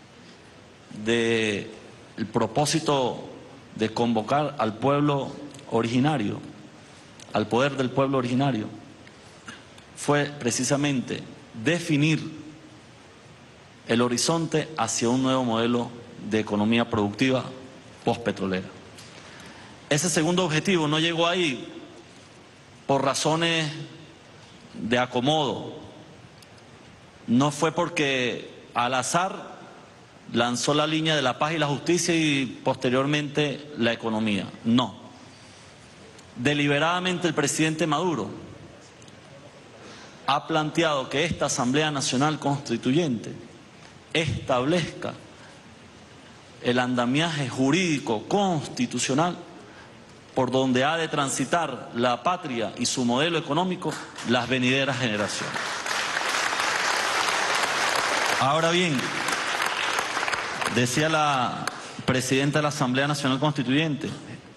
del propósito de convocar al pueblo originario, al poder del pueblo originario, fue precisamente definir el horizonte hacia un nuevo modelo de economía productiva postpetrolera. Ese segundo objetivo no llegó ahí por razones de acomodo, no fue porque al azar lanzó la línea de la paz y la justicia y posteriormente la economía, no. Deliberadamente el presidente Maduro ha planteado que esta Asamblea Nacional Constituyente establezca el andamiaje jurídico constitucional por donde ha de transitar la patria y su modelo económico las venideras generaciones. Ahora bien, decía la presidenta de la Asamblea Nacional Constituyente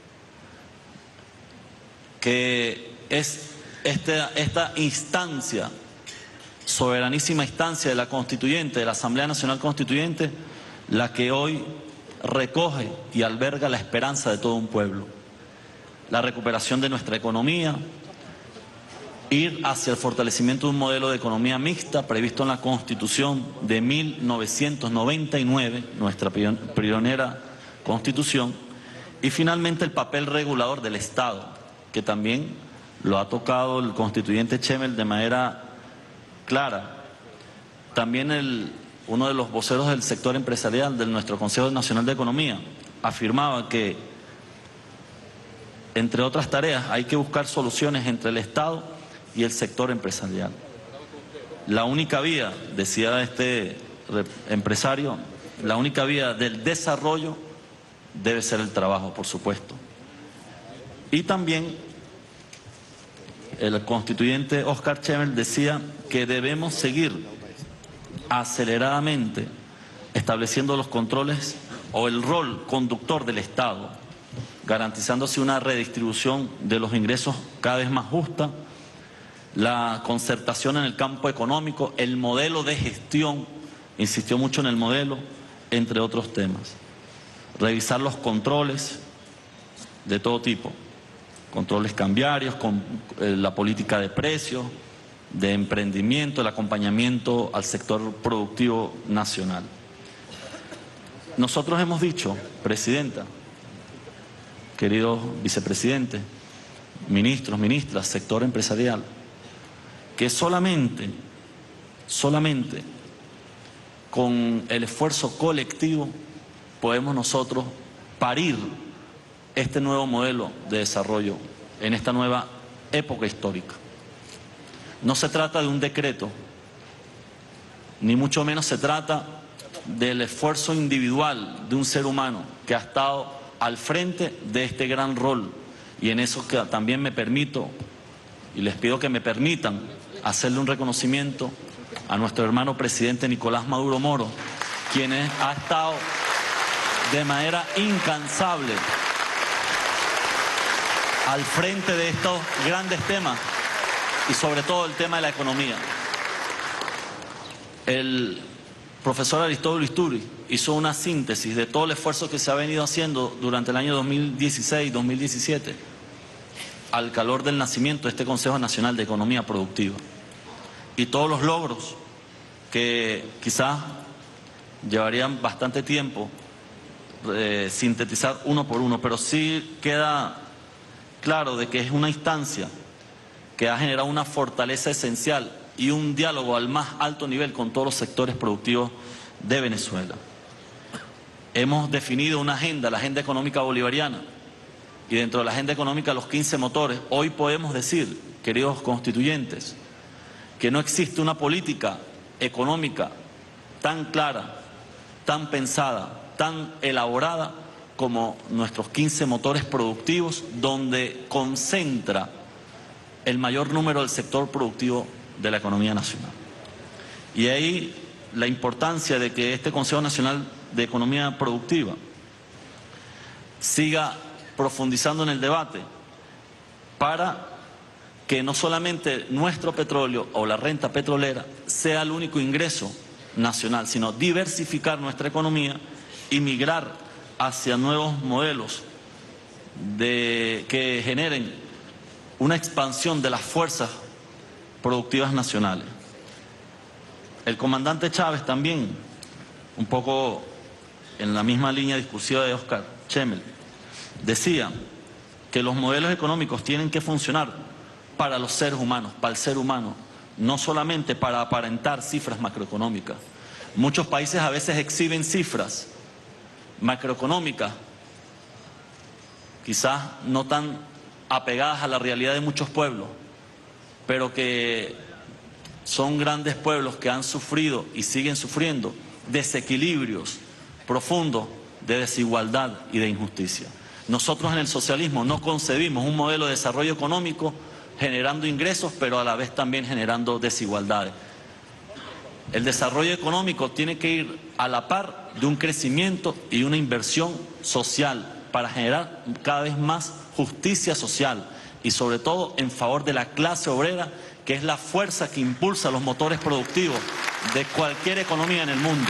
que es esta, esta instancia, soberanísima instancia de la Constituyente, de la Asamblea Nacional Constituyente, la que hoy recoge y alberga la esperanza de todo un pueblo, la recuperación de nuestra economía, ir hacia el fortalecimiento de un modelo de economía mixta previsto en la Constitución de mil novecientos noventa y nueve, nuestra pionera Constitución, y finalmente el papel regulador del Estado, que también lo ha tocado el constituyente Chemel de manera clara. También el, uno de los voceros del sector empresarial de nuestro Consejo Nacional de Economía afirmaba que, entre otras tareas, hay que buscar soluciones entre el Estado y el sector empresarial. La única vía, decía este empresario, la única vía del desarrollo debe ser el trabajo, por supuesto. Y también el constituyente Oscar Chemel decía que debemos seguir aceleradamente estableciendo los controles o el rol conductor del Estado, garantizándose una redistribución de los ingresos cada vez más justa, la concertación en el campo económico, el modelo de gestión, insistió mucho en el modelo, entre otros temas. Revisar los controles de todo tipo, controles cambiarios, con eh, la política de precios, de emprendimiento, el acompañamiento al sector productivo nacional. Nosotros hemos dicho, presidenta, queridos vicepresidentes, ministros, ministras, sector empresarial, que solamente solamente con el esfuerzo colectivo podemos nosotros parir este nuevo modelo de desarrollo en esta nueva época histórica. No se trata de un decreto, ni mucho menos se trata del esfuerzo individual de un ser humano que ha estado al frente de este gran rol. Y en eso que también me permito, y les pido que me permitan, hacerle un reconocimiento a nuestro hermano presidente Nicolás Maduro Moro, quien ha estado de manera incansable al frente de estos grandes temas y sobre todo el tema de la economía. El profesor Aristóbulo Isturi hizo una síntesis de todo el esfuerzo que se ha venido haciendo durante el año dos mil dieciséis dos mil diecisiete al calor del nacimiento de este Consejo Nacional de Economía Productiva y todos los logros que quizás llevarían bastante tiempo eh, sintetizar uno por uno, pero sí queda claro de que es una instancia que ha generado una fortaleza esencial y un diálogo al más alto nivel con todos los sectores productivos de Venezuela. Hemos definido una agenda, la agenda económica bolivariana, y dentro de la agenda económica los quince motores. Hoy podemos decir, queridos constituyentes, que no existe una política económica tan clara, tan pensada, tan elaborada como nuestros quince motores productivos, donde concentra el mayor número del sector productivo de la economía nacional. Y ahí la importancia de que este Consejo Nacional de Economía Productiva siga profundizando en el debate para que no solamente nuestro petróleo o la renta petrolera sea el único ingreso nacional, sino diversificar nuestra economía y migrar hacia nuevos modelos de, que generen una expansión de las fuerzas productivas nacionales. El comandante Chávez también, un poco en la misma línea discursiva de Oscar Chemel, decía que los modelos económicos tienen que funcionar para los seres humanos, para el ser humano, no solamente para aparentar cifras macroeconómicas. Muchos países a veces exhiben cifras macroeconómicas, quizás no tan apegadas a la realidad de muchos pueblos, pero que son grandes pueblos que han sufrido y siguen sufriendo desequilibrios profundos de desigualdad y de injusticia. Nosotros en el socialismo no concebimos un modelo de desarrollo económico generando ingresos, pero a la vez también generando desigualdades. El desarrollo económico tiene que ir a la par de un crecimiento y una inversión social para generar cada vez más justicia social y sobre todo en favor de la clase obrera, que es la fuerza que impulsa los motores productivos de cualquier economía en el mundo.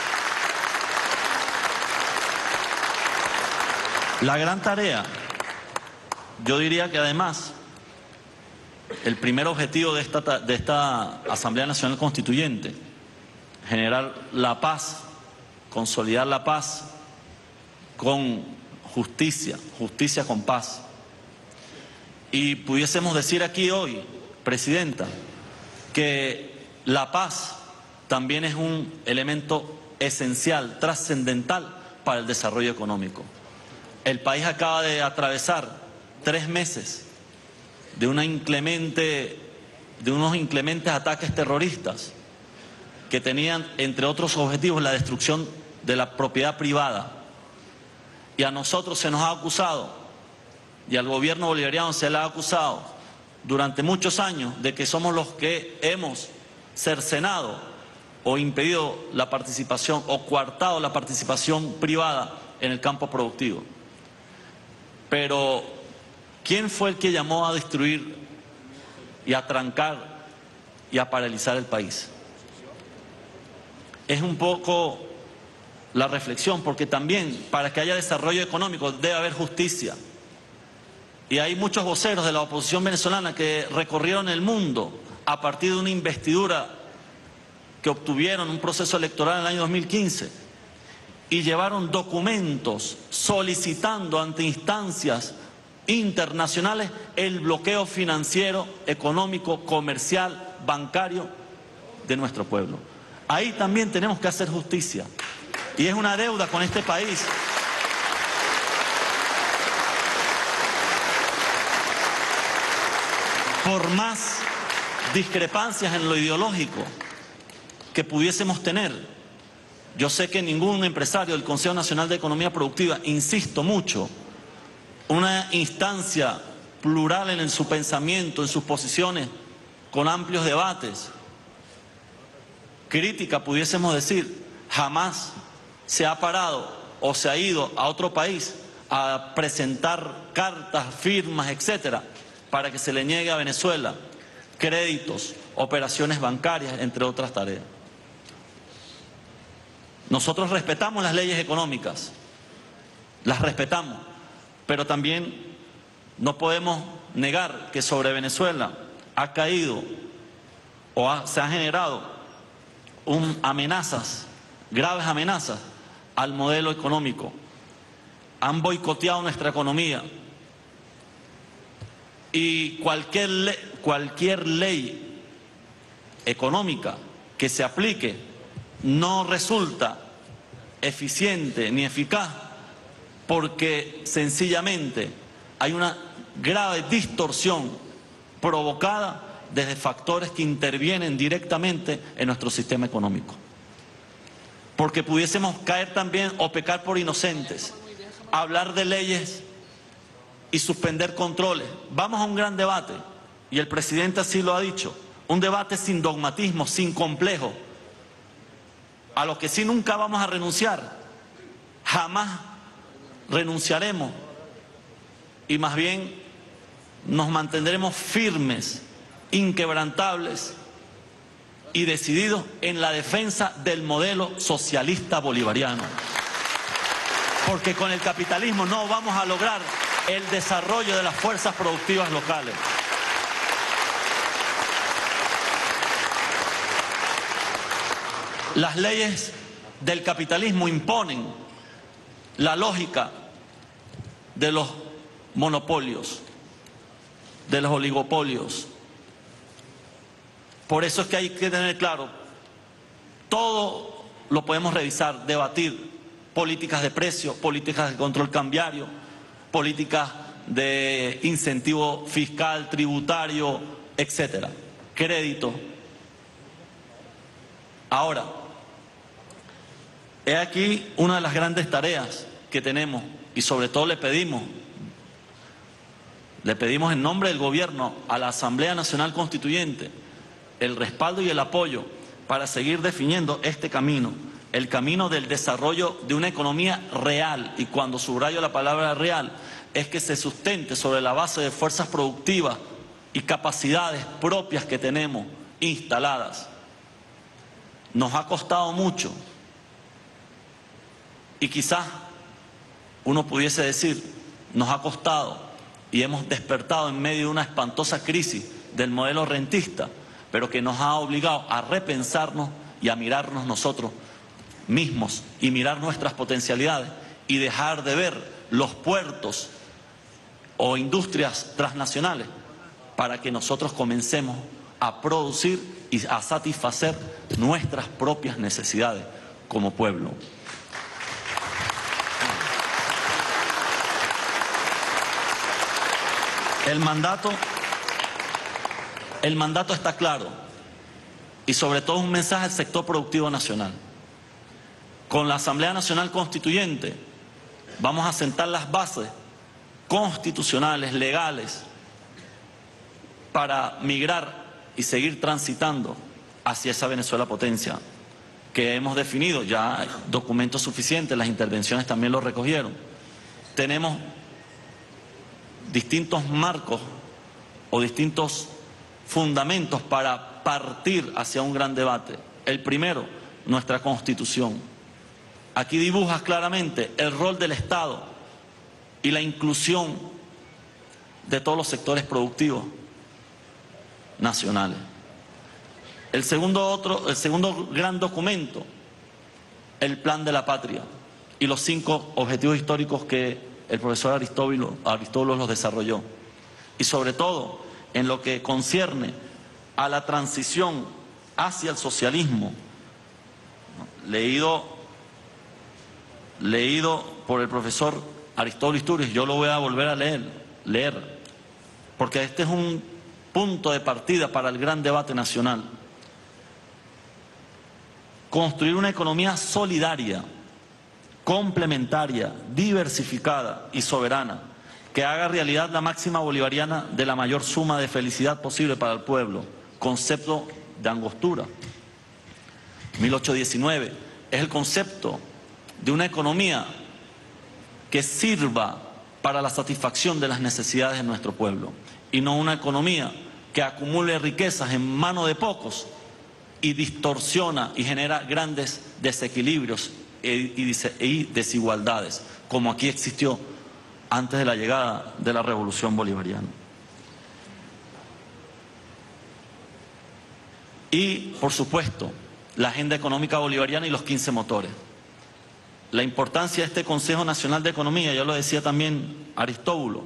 La gran tarea, yo diría que además, el primer objetivo de esta, de esta Asamblea Nacional Constituyente, generar la paz, consolidar la paz con justicia, justicia con paz. Y pudiésemos decir aquí hoy, Presidenta, que la paz también es un elemento esencial, trascendental para el desarrollo económico. El país acaba de atravesar tres meses de, una inclemente, de unos inclementes ataques terroristas que tenían, entre otros objetivos, la destrucción de la propiedad privada. Y a nosotros se nos ha acusado, y al gobierno bolivariano se le ha acusado durante muchos años de que somos los que hemos cercenado o impedido la participación o coartado la participación privada en el campo productivo. Pero, ¿quién fue el que llamó a destruir y a trancar y a paralizar el país? Es un poco la reflexión, porque también para que haya desarrollo económico debe haber justicia. Y hay muchos voceros de la oposición venezolana que recorrieron el mundo a partir de una investidura que obtuvieron, un proceso electoral en el año dos mil quince, y llevaron documentos solicitando ante instancias internacionales el bloqueo financiero, económico, comercial, bancario de nuestro pueblo. Ahí también tenemos que hacer justicia. Y es una deuda con este país. Por más discrepancias en lo ideológico que pudiésemos tener, yo sé que ningún empresario del Consejo Nacional de Economía Productiva, insisto mucho, una instancia plural en su pensamiento, en sus posiciones, con amplios debates, crítica pudiésemos decir, jamás se ha parado o se ha ido a otro país a presentar cartas, firmas, etcétera, para que se le niegue a Venezuela créditos, operaciones bancarias, entre otras tareas. Nosotros respetamos las leyes económicas, las respetamos, pero también no podemos negar que sobre Venezuela ha caído o ha, se han generado un, amenazas, graves amenazas al modelo económico. Han boicoteado nuestra economía y cualquier, le, cualquier ley económica que se aplique no resulta eficiente ni eficaz porque sencillamente hay una grave distorsión provocada desde factores que intervienen directamente en nuestro sistema económico. Porque pudiésemos caer también o pecar por inocentes, hablar de leyes y suspender controles. Vamos a un gran debate, y el presidente así lo ha dicho, un debate sin dogmatismo, sin complejo, a lo que sí nunca vamos a renunciar, jamás renunciaremos, y más bien nos mantendremos firmes, inquebrantables y decididos en la defensa del modelo socialista bolivariano. Porque con el capitalismo no vamos a lograr el desarrollo de las fuerzas productivas locales. Las leyes del capitalismo imponen la lógica de los monopolios, de los oligopolios. Por eso es que hay que tener claro, todo lo podemos revisar, debatir, políticas de precio, políticas de control cambiario, políticas de incentivo fiscal, tributario, etcétera, crédito. Ahora, he aquí una de las grandes tareas que tenemos y sobre todo le pedimos, le pedimos en nombre del gobierno a la Asamblea Nacional Constituyente el respaldo y el apoyo para seguir definiendo este camino, el camino del desarrollo de una economía real, y cuando subrayo la palabra real, es que se sustente sobre la base de fuerzas productivas y capacidades propias que tenemos instaladas. Nos ha costado mucho y quizás uno pudiese decir, nos ha costado y hemos despertado en medio de una espantosa crisis del modelo rentista, pero que nos ha obligado a repensarnos y a mirarnos nosotros mismos y mirar nuestras potencialidades y dejar de ver los puertos o industrias transnacionales para que nosotros comencemos a producir y a satisfacer nuestras propias necesidades como pueblo. El mandato, el mandato está claro y sobre todo un mensaje al sector productivo nacional. Con la Asamblea Nacional Constituyente vamos a sentar las bases constitucionales, legales, para migrar y seguir transitando hacia esa Venezuela potencia que hemos definido. Ya hay documentos suficientes, las intervenciones también lo recogieron. Tenemos distintos marcos o distintos fundamentos para partir hacia un gran debate. El primero, nuestra Constitución. Aquí dibujas claramente el rol del Estado y la inclusión de todos los sectores productivos nacionales. El segundo, otro, el segundo gran documento, el Plan de la Patria y los cinco objetivos históricos que el profesor Aristóbulo, Aristóbulo los desarrolló. Y sobre todo, en lo que concierne a la transición hacia el socialismo, leído, leído por el profesor Aristóbulo Isturiz, yo lo voy a volver a leer, leer, porque este es un punto de partida para el gran debate nacional. Construir una economía solidaria, complementaria, diversificada y soberana, que haga realidad la máxima bolivariana de la mayor suma de felicidad posible para el pueblo, concepto de Angostura. mil ochocientos diecinueve es el concepto de una economía que sirva para la satisfacción de las necesidades de nuestro pueblo y no una economía que acumule riquezas en manos de pocos y distorsiona y genera grandes desequilibrios y desigualdades, como aquí existió antes de la llegada de la Revolución Bolivariana. Y, por supuesto, la agenda económica bolivariana y los quince motores. La importancia de este Consejo Nacional de Economía, ya lo decía también Aristóbulo,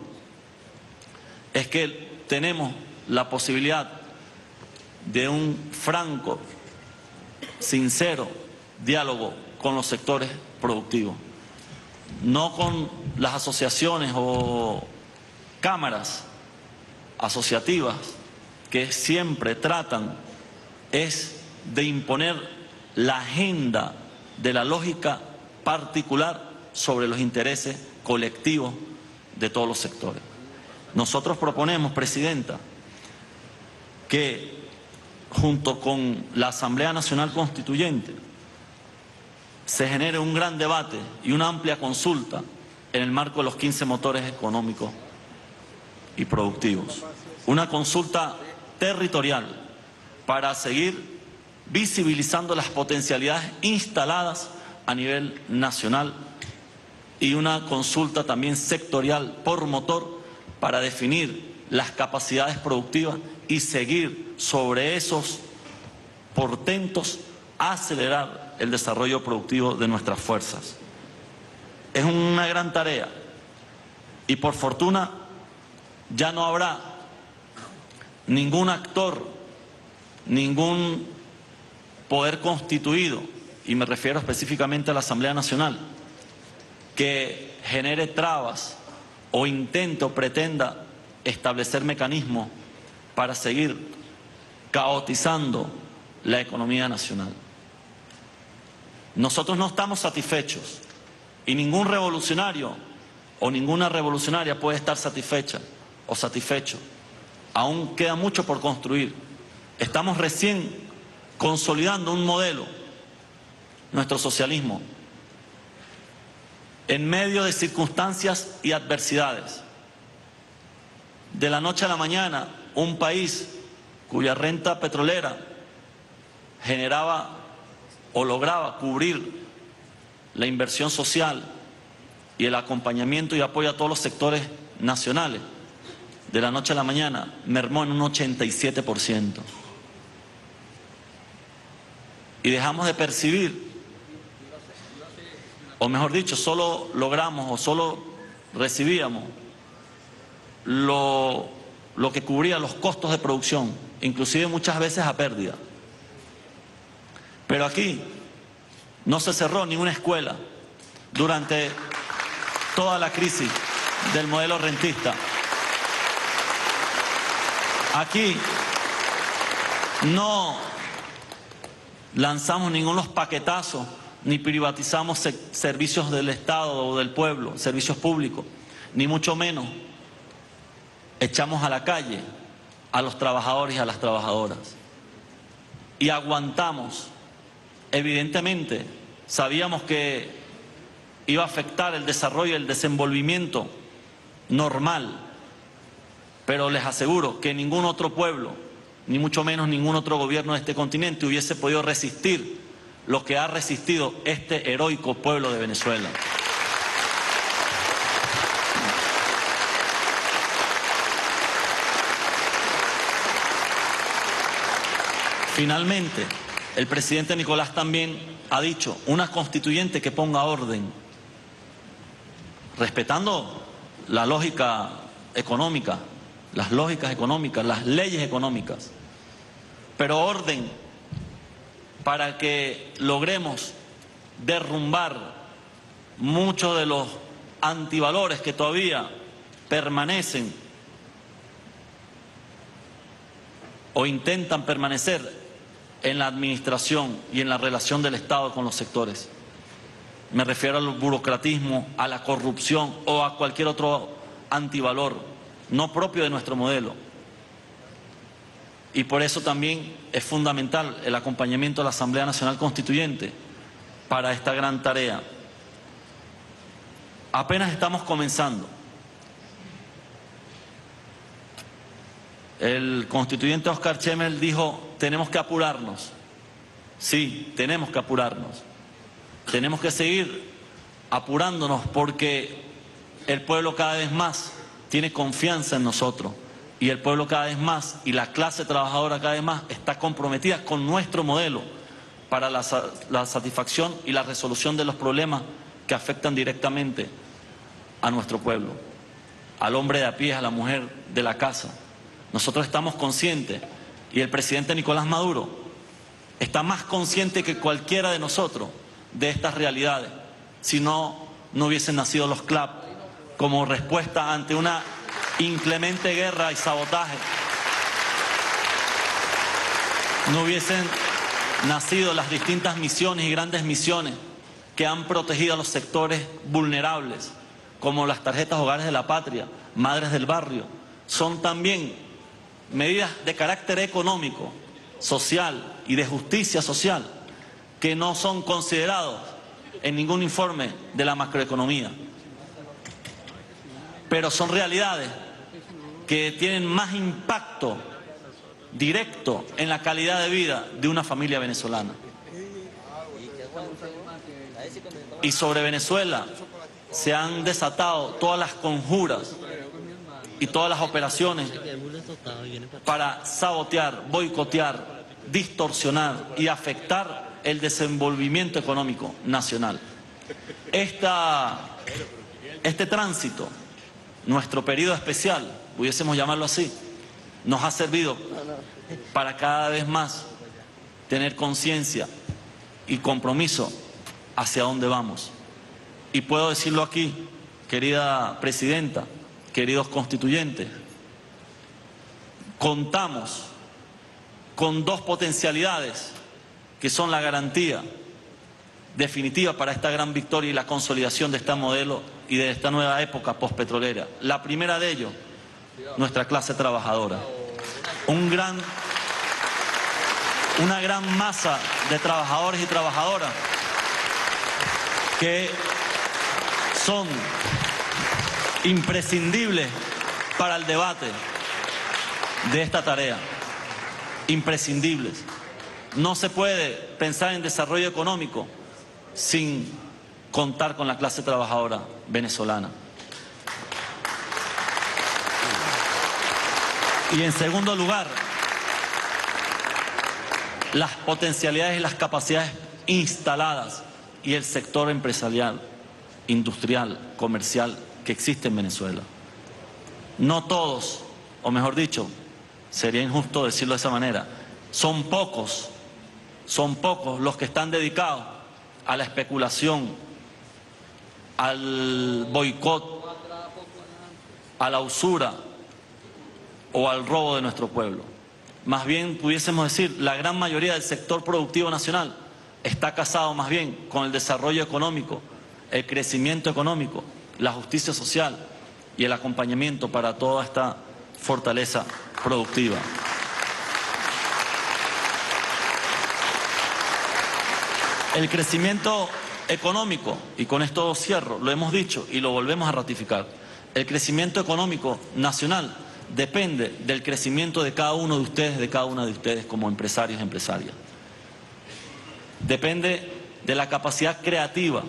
es que tenemos la posibilidad de un franco, sincero diálogo con los sectores productivos, no con las asociaciones o cámaras asociativas que siempre tratan es de imponer la agenda de la lógica particular sobre los intereses colectivos de todos los sectores. Nosotros proponemos, Presidenta, que junto con la Asamblea Nacional Constituyente se genere un gran debate y una amplia consulta en el marco de los quince motores económicos y productivos. Una consulta territorial para seguir visibilizando las potencialidades instaladas a nivel nacional y una consulta también sectorial por motor para definir las capacidades productivas y seguir sobre esos portentos a acelerar el desarrollo productivo de nuestras fuerzas. Es una gran tarea y por fortuna ya no habrá ningún actor, ningún poder constituido, y me refiero específicamente a la Asamblea Nacional, que genere trabas o intente o pretenda establecer mecanismos para seguir caotizando la economía nacional. Nosotros no estamos satisfechos y ningún revolucionario o ninguna revolucionaria puede estar satisfecha o satisfecho. Aún queda mucho por construir. Estamos recién consolidando un modelo, nuestro socialismo, en medio de circunstancias y adversidades. De la noche a la mañana, un país cuya renta petrolera generaba o lograba cubrir la inversión social y el acompañamiento y apoyo a todos los sectores nacionales, de la noche a la mañana mermó en un ochenta y siete por ciento. Y dejamos de percibir, o mejor dicho, solo logramos o solo recibíamos lo, lo que cubría los costos de producción, inclusive muchas veces a pérdida. Pero aquí no se cerró ni una escuela durante toda la crisis del modelo rentista. Aquí no lanzamos ningunos paquetazos ni privatizamos servicios del Estado o del pueblo, servicios públicos, ni mucho menos echamos a la calle a los trabajadores y a las trabajadoras. Y aguantamos. Evidentemente, sabíamos que iba a afectar el desarrollo y el desenvolvimiento normal, pero les aseguro que ningún otro pueblo, ni mucho menos ningún otro gobierno de este continente hubiese podido resistir lo que ha resistido este heroico pueblo de Venezuela. Finalmente, el presidente Nicolás también ha dicho una constituyente que ponga orden, respetando la lógica económica, las lógicas económicas, las leyes económicas, pero orden para que logremos derrumbar muchos de los antivalores que todavía permanecen o intentan permanecer en la administración y en la relación del Estado con los sectores. Me refiero al burocratismo, a la corrupción o a cualquier otro antivalor no propio de nuestro modelo. Y por eso también es fundamental el acompañamiento de la Asamblea Nacional Constituyente para esta gran tarea. Apenas estamos comenzando. El constituyente Oscar Chemel dijo, tenemos que apurarnos. Sí, tenemos que apurarnos. Tenemos que seguir apurándonos porque el pueblo cada vez más tiene confianza en nosotros y el pueblo cada vez más y la clase trabajadora cada vez más está comprometida con nuestro modelo para la, la satisfacción y la resolución de los problemas que afectan directamente a nuestro pueblo, al hombre de a pie, a la mujer de la casa. Nosotros estamos conscientes y el presidente Nicolás Maduro está más consciente que cualquiera de nosotros de estas realidades, si no, no hubiesen nacido los C L A P como respuesta ante una inclemente guerra y sabotaje. No hubiesen nacido las distintas misiones y grandes misiones que han protegido a los sectores vulnerables, como las tarjetas Hogares de la Patria, Madres del Barrio. Son también medidas de carácter económico, social y de justicia social que no son considerados en ningún informe de la macroeconomía. Pero son realidades que tienen más impacto directo en la calidad de vida de una familia venezolana. Y sobre Venezuela se han desatado todas las conjuras y todas las operaciones para sabotear, boicotear, distorsionar y afectar el desenvolvimiento económico nacional. Esta, este tránsito, nuestro periodo especial, pudiésemos llamarlo así, nos ha servido para cada vez más tener conciencia y compromiso hacia dónde vamos. Y puedo decirlo aquí, querida presidenta, queridos constituyentes, contamos con dos potencialidades que son la garantía definitiva para esta gran victoria y la consolidación de este modelo y de esta nueva época postpetrolera. La primera de ellos, nuestra clase trabajadora. Un gran, una gran masa de trabajadores y trabajadoras que son imprescindibles para el debate de esta tarea. Imprescindibles. No se puede pensar en desarrollo económico sin contar con la clase trabajadora venezolana. Y en segundo lugar, las potencialidades y las capacidades instaladas y el sector empresarial, industrial, comercial que existe en Venezuela. No todos, o mejor dicho, sería injusto decirlo de esa manera, son pocos, son pocos los que están dedicados a la especulación, al boicot, a la usura o al robo de nuestro pueblo. Más bien pudiésemos decir, la gran mayoría del sector productivo nacional está casado más bien con el desarrollo económico, el crecimiento económico, la justicia social y el acompañamiento para toda esta fortaleza productiva. El crecimiento económico, y con esto cierro, lo hemos dicho y lo volvemos a ratificar, el crecimiento económico nacional depende del crecimiento de cada uno de ustedes, de cada una de ustedes como empresarios y empresarias. Depende de la capacidad creativa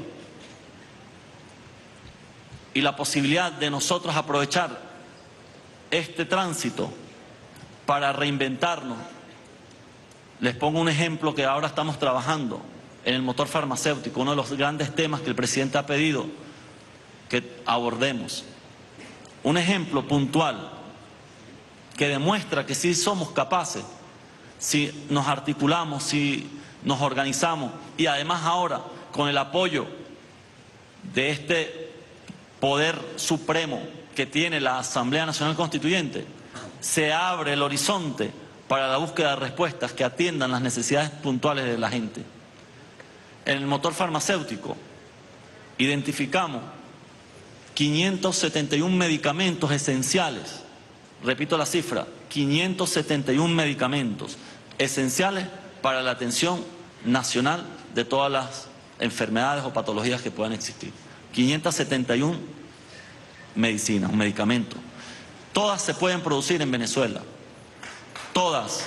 y la posibilidad de nosotros aprovechar este tránsito para reinventarnos. Les pongo un ejemplo que ahora estamos trabajando en el motor farmacéutico, uno de los grandes temas que el presidente ha pedido que abordemos. Un ejemplo puntual que demuestra que sí somos capaces, si nos articulamos, si nos organizamos y además ahora con el apoyo de este poder supremo que tiene la Asamblea Nacional Constituyente, se abre el horizonte para la búsqueda de respuestas que atiendan las necesidades puntuales de la gente. En el motor farmacéutico identificamos quinientos setenta y uno medicamentos esenciales, repito la cifra, quinientos setenta y uno medicamentos esenciales para la atención nacional de todas las enfermedades o patologías que puedan existir. quinientos setenta y uno medicinas, medicamentos. Todas se pueden producir en Venezuela. Todas.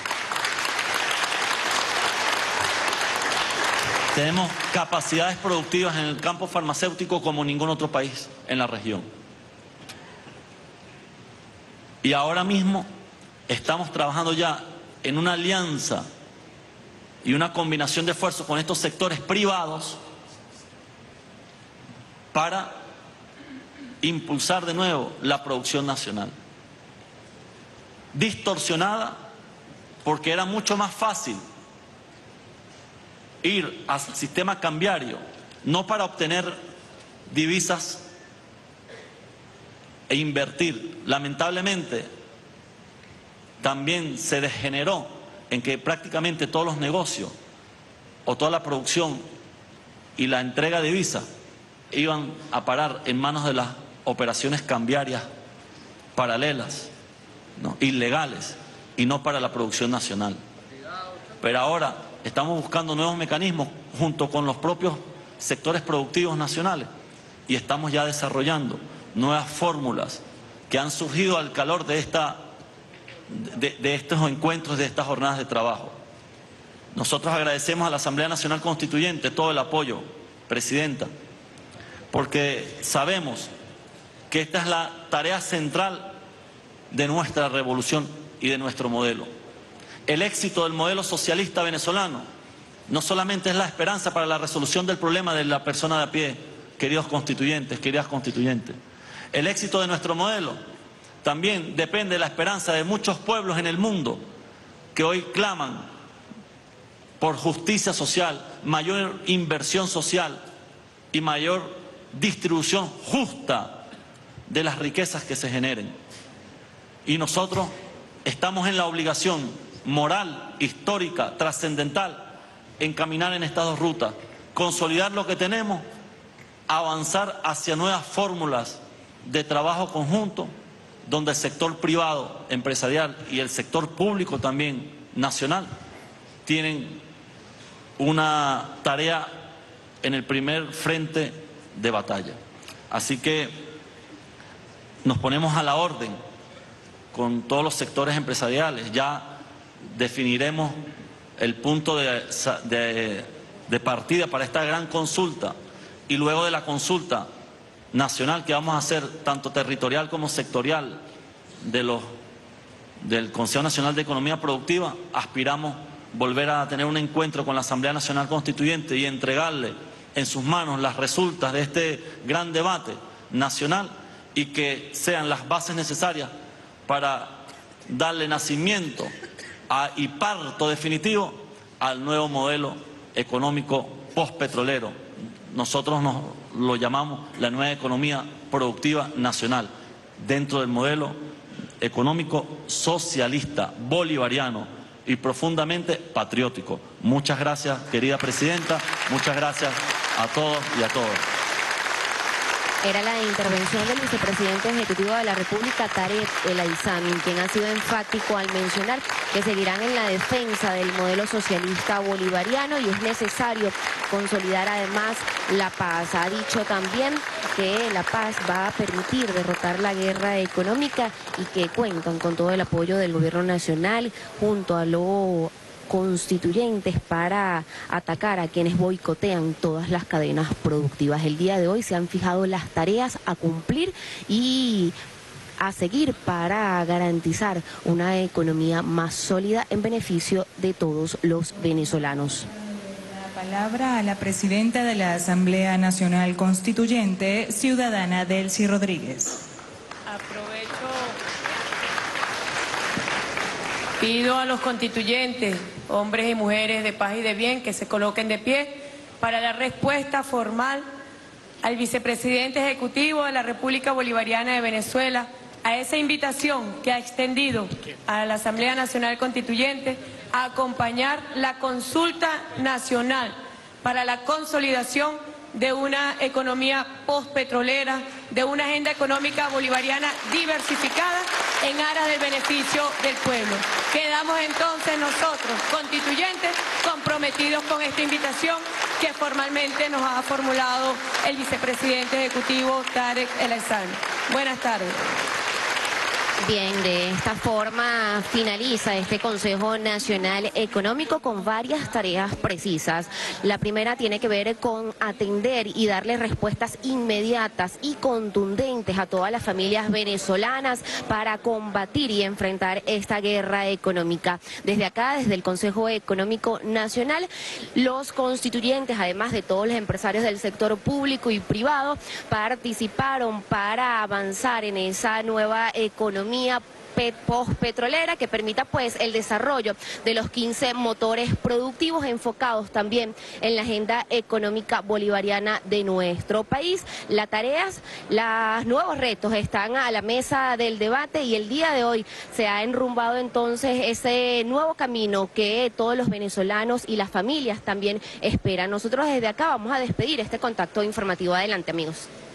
Tenemos capacidades productivas en el campo farmacéutico como ningún otro país en la región. Y ahora mismo estamos trabajando ya en una alianza y una combinación de esfuerzos con estos sectores privados para impulsar de nuevo la producción nacional. Distorsionada porque era mucho más fácil ir al sistema cambiario, no para obtener divisas e invertir. Lamentablemente, también se degeneró en que prácticamente todos los negocios o toda la producción y la entrega de divisas iban a parar en manos de las operaciones cambiarias paralelas, ¿no?, ilegales, y no para la producción nacional. Pero ahora estamos buscando nuevos mecanismos junto con los propios sectores productivos nacionales y estamos ya desarrollando nuevas fórmulas que han surgido al calor de, esta, de, de estos encuentros, de estas jornadas de trabajo. Nosotros agradecemos a la Asamblea Nacional Constituyente todo el apoyo, Presidenta, porque sabemos que esta es la tarea central de nuestra revolución y de nuestro modelo. El éxito del modelo socialista venezolano no solamente es la esperanza para la resolución del problema de la persona de a pie, queridos constituyentes, queridas constituyentes. El éxito de nuestro modelo también depende de la esperanza de muchos pueblos en el mundo que hoy claman por justicia social, mayor inversión social y mayor distribución justa de las riquezas que se generen. Y nosotros estamos en la obligación moral, histórica, trascendental, en caminar en estas dos rutas, consolidar lo que tenemos, avanzar hacia nuevas fórmulas de trabajo conjunto, donde el sector privado, empresarial y el sector público también nacional tienen una tarea en el primer frente de batalla. Así que nos ponemos a la orden con todos los sectores empresariales. Ya definiremos el punto de, de, de partida para esta gran consulta y luego de la consulta nacional que vamos a hacer, tanto territorial como sectorial, de los, del Consejo Nacional de Economía Productiva, aspiramos volver a tener un encuentro con la Asamblea Nacional Constituyente y entregarle en sus manos las resultas de este gran debate nacional y que sean las bases necesarias para darle nacimiento a, y parto definitivo al nuevo modelo económico postpetrolero. Nosotros nos lo llamamos la nueva economía productiva nacional, dentro del modelo económico socialista, bolivariano y profundamente patriótico. Muchas gracias, querida Presidenta, muchas gracias a todos y a todas. Era la intervención del vicepresidente ejecutivo de la República, Tarek El Aissami, quien ha sido enfático al mencionar que seguirán en la defensa del modelo socialista bolivariano y es necesario consolidar además la paz. Ha dicho también que la paz va a permitir derrotar la guerra económica y que cuentan con todo el apoyo del gobierno nacional junto a lo constituyentes para atacar a quienes boicotean todas las cadenas productivas. El día de hoy se han fijado las tareas a cumplir y a seguir para garantizar una economía más sólida en beneficio de todos los venezolanos. La palabra a la presidenta de la Asamblea Nacional Constituyente, ciudadana Delcy Rodríguez. Aprovecho Pido a los constituyentes, hombres y mujeres de paz y de bien, que se coloquen de pie para la respuesta formal al vicepresidente ejecutivo de la República Bolivariana de Venezuela a esa invitación que ha extendido a la Asamblea Nacional Constituyente a acompañar la consulta nacional para la consolidación de una economía postpetrolera, de una agenda económica bolivariana diversificada en aras del beneficio del pueblo. Quedamos entonces nosotros, constituyentes, comprometidos con esta invitación que formalmente nos ha formulado el vicepresidente ejecutivo Tarek El Aissami. Buenas tardes. Bien, de esta forma finaliza este Consejo Nacional Económico con varias tareas precisas. La primera tiene que ver con atender y darle respuestas inmediatas y contundentes a todas las familias venezolanas para combatir y enfrentar esta guerra económica. Desde acá, desde el Consejo Económico Nacional, los constituyentes, además de todos los empresarios del sector público y privado, participaron para avanzar en esa nueva economía postpetrolera que permita pues el desarrollo de los quince motores productivos enfocados también en la agenda económica bolivariana de nuestro país. Las tareas, los nuevos retos están a la mesa del debate y el día de hoy se ha enrumbado entonces ese nuevo camino que todos los venezolanos y las familias también esperan. Nosotros desde acá vamos a despedir este contacto informativo. Adelante, amigos.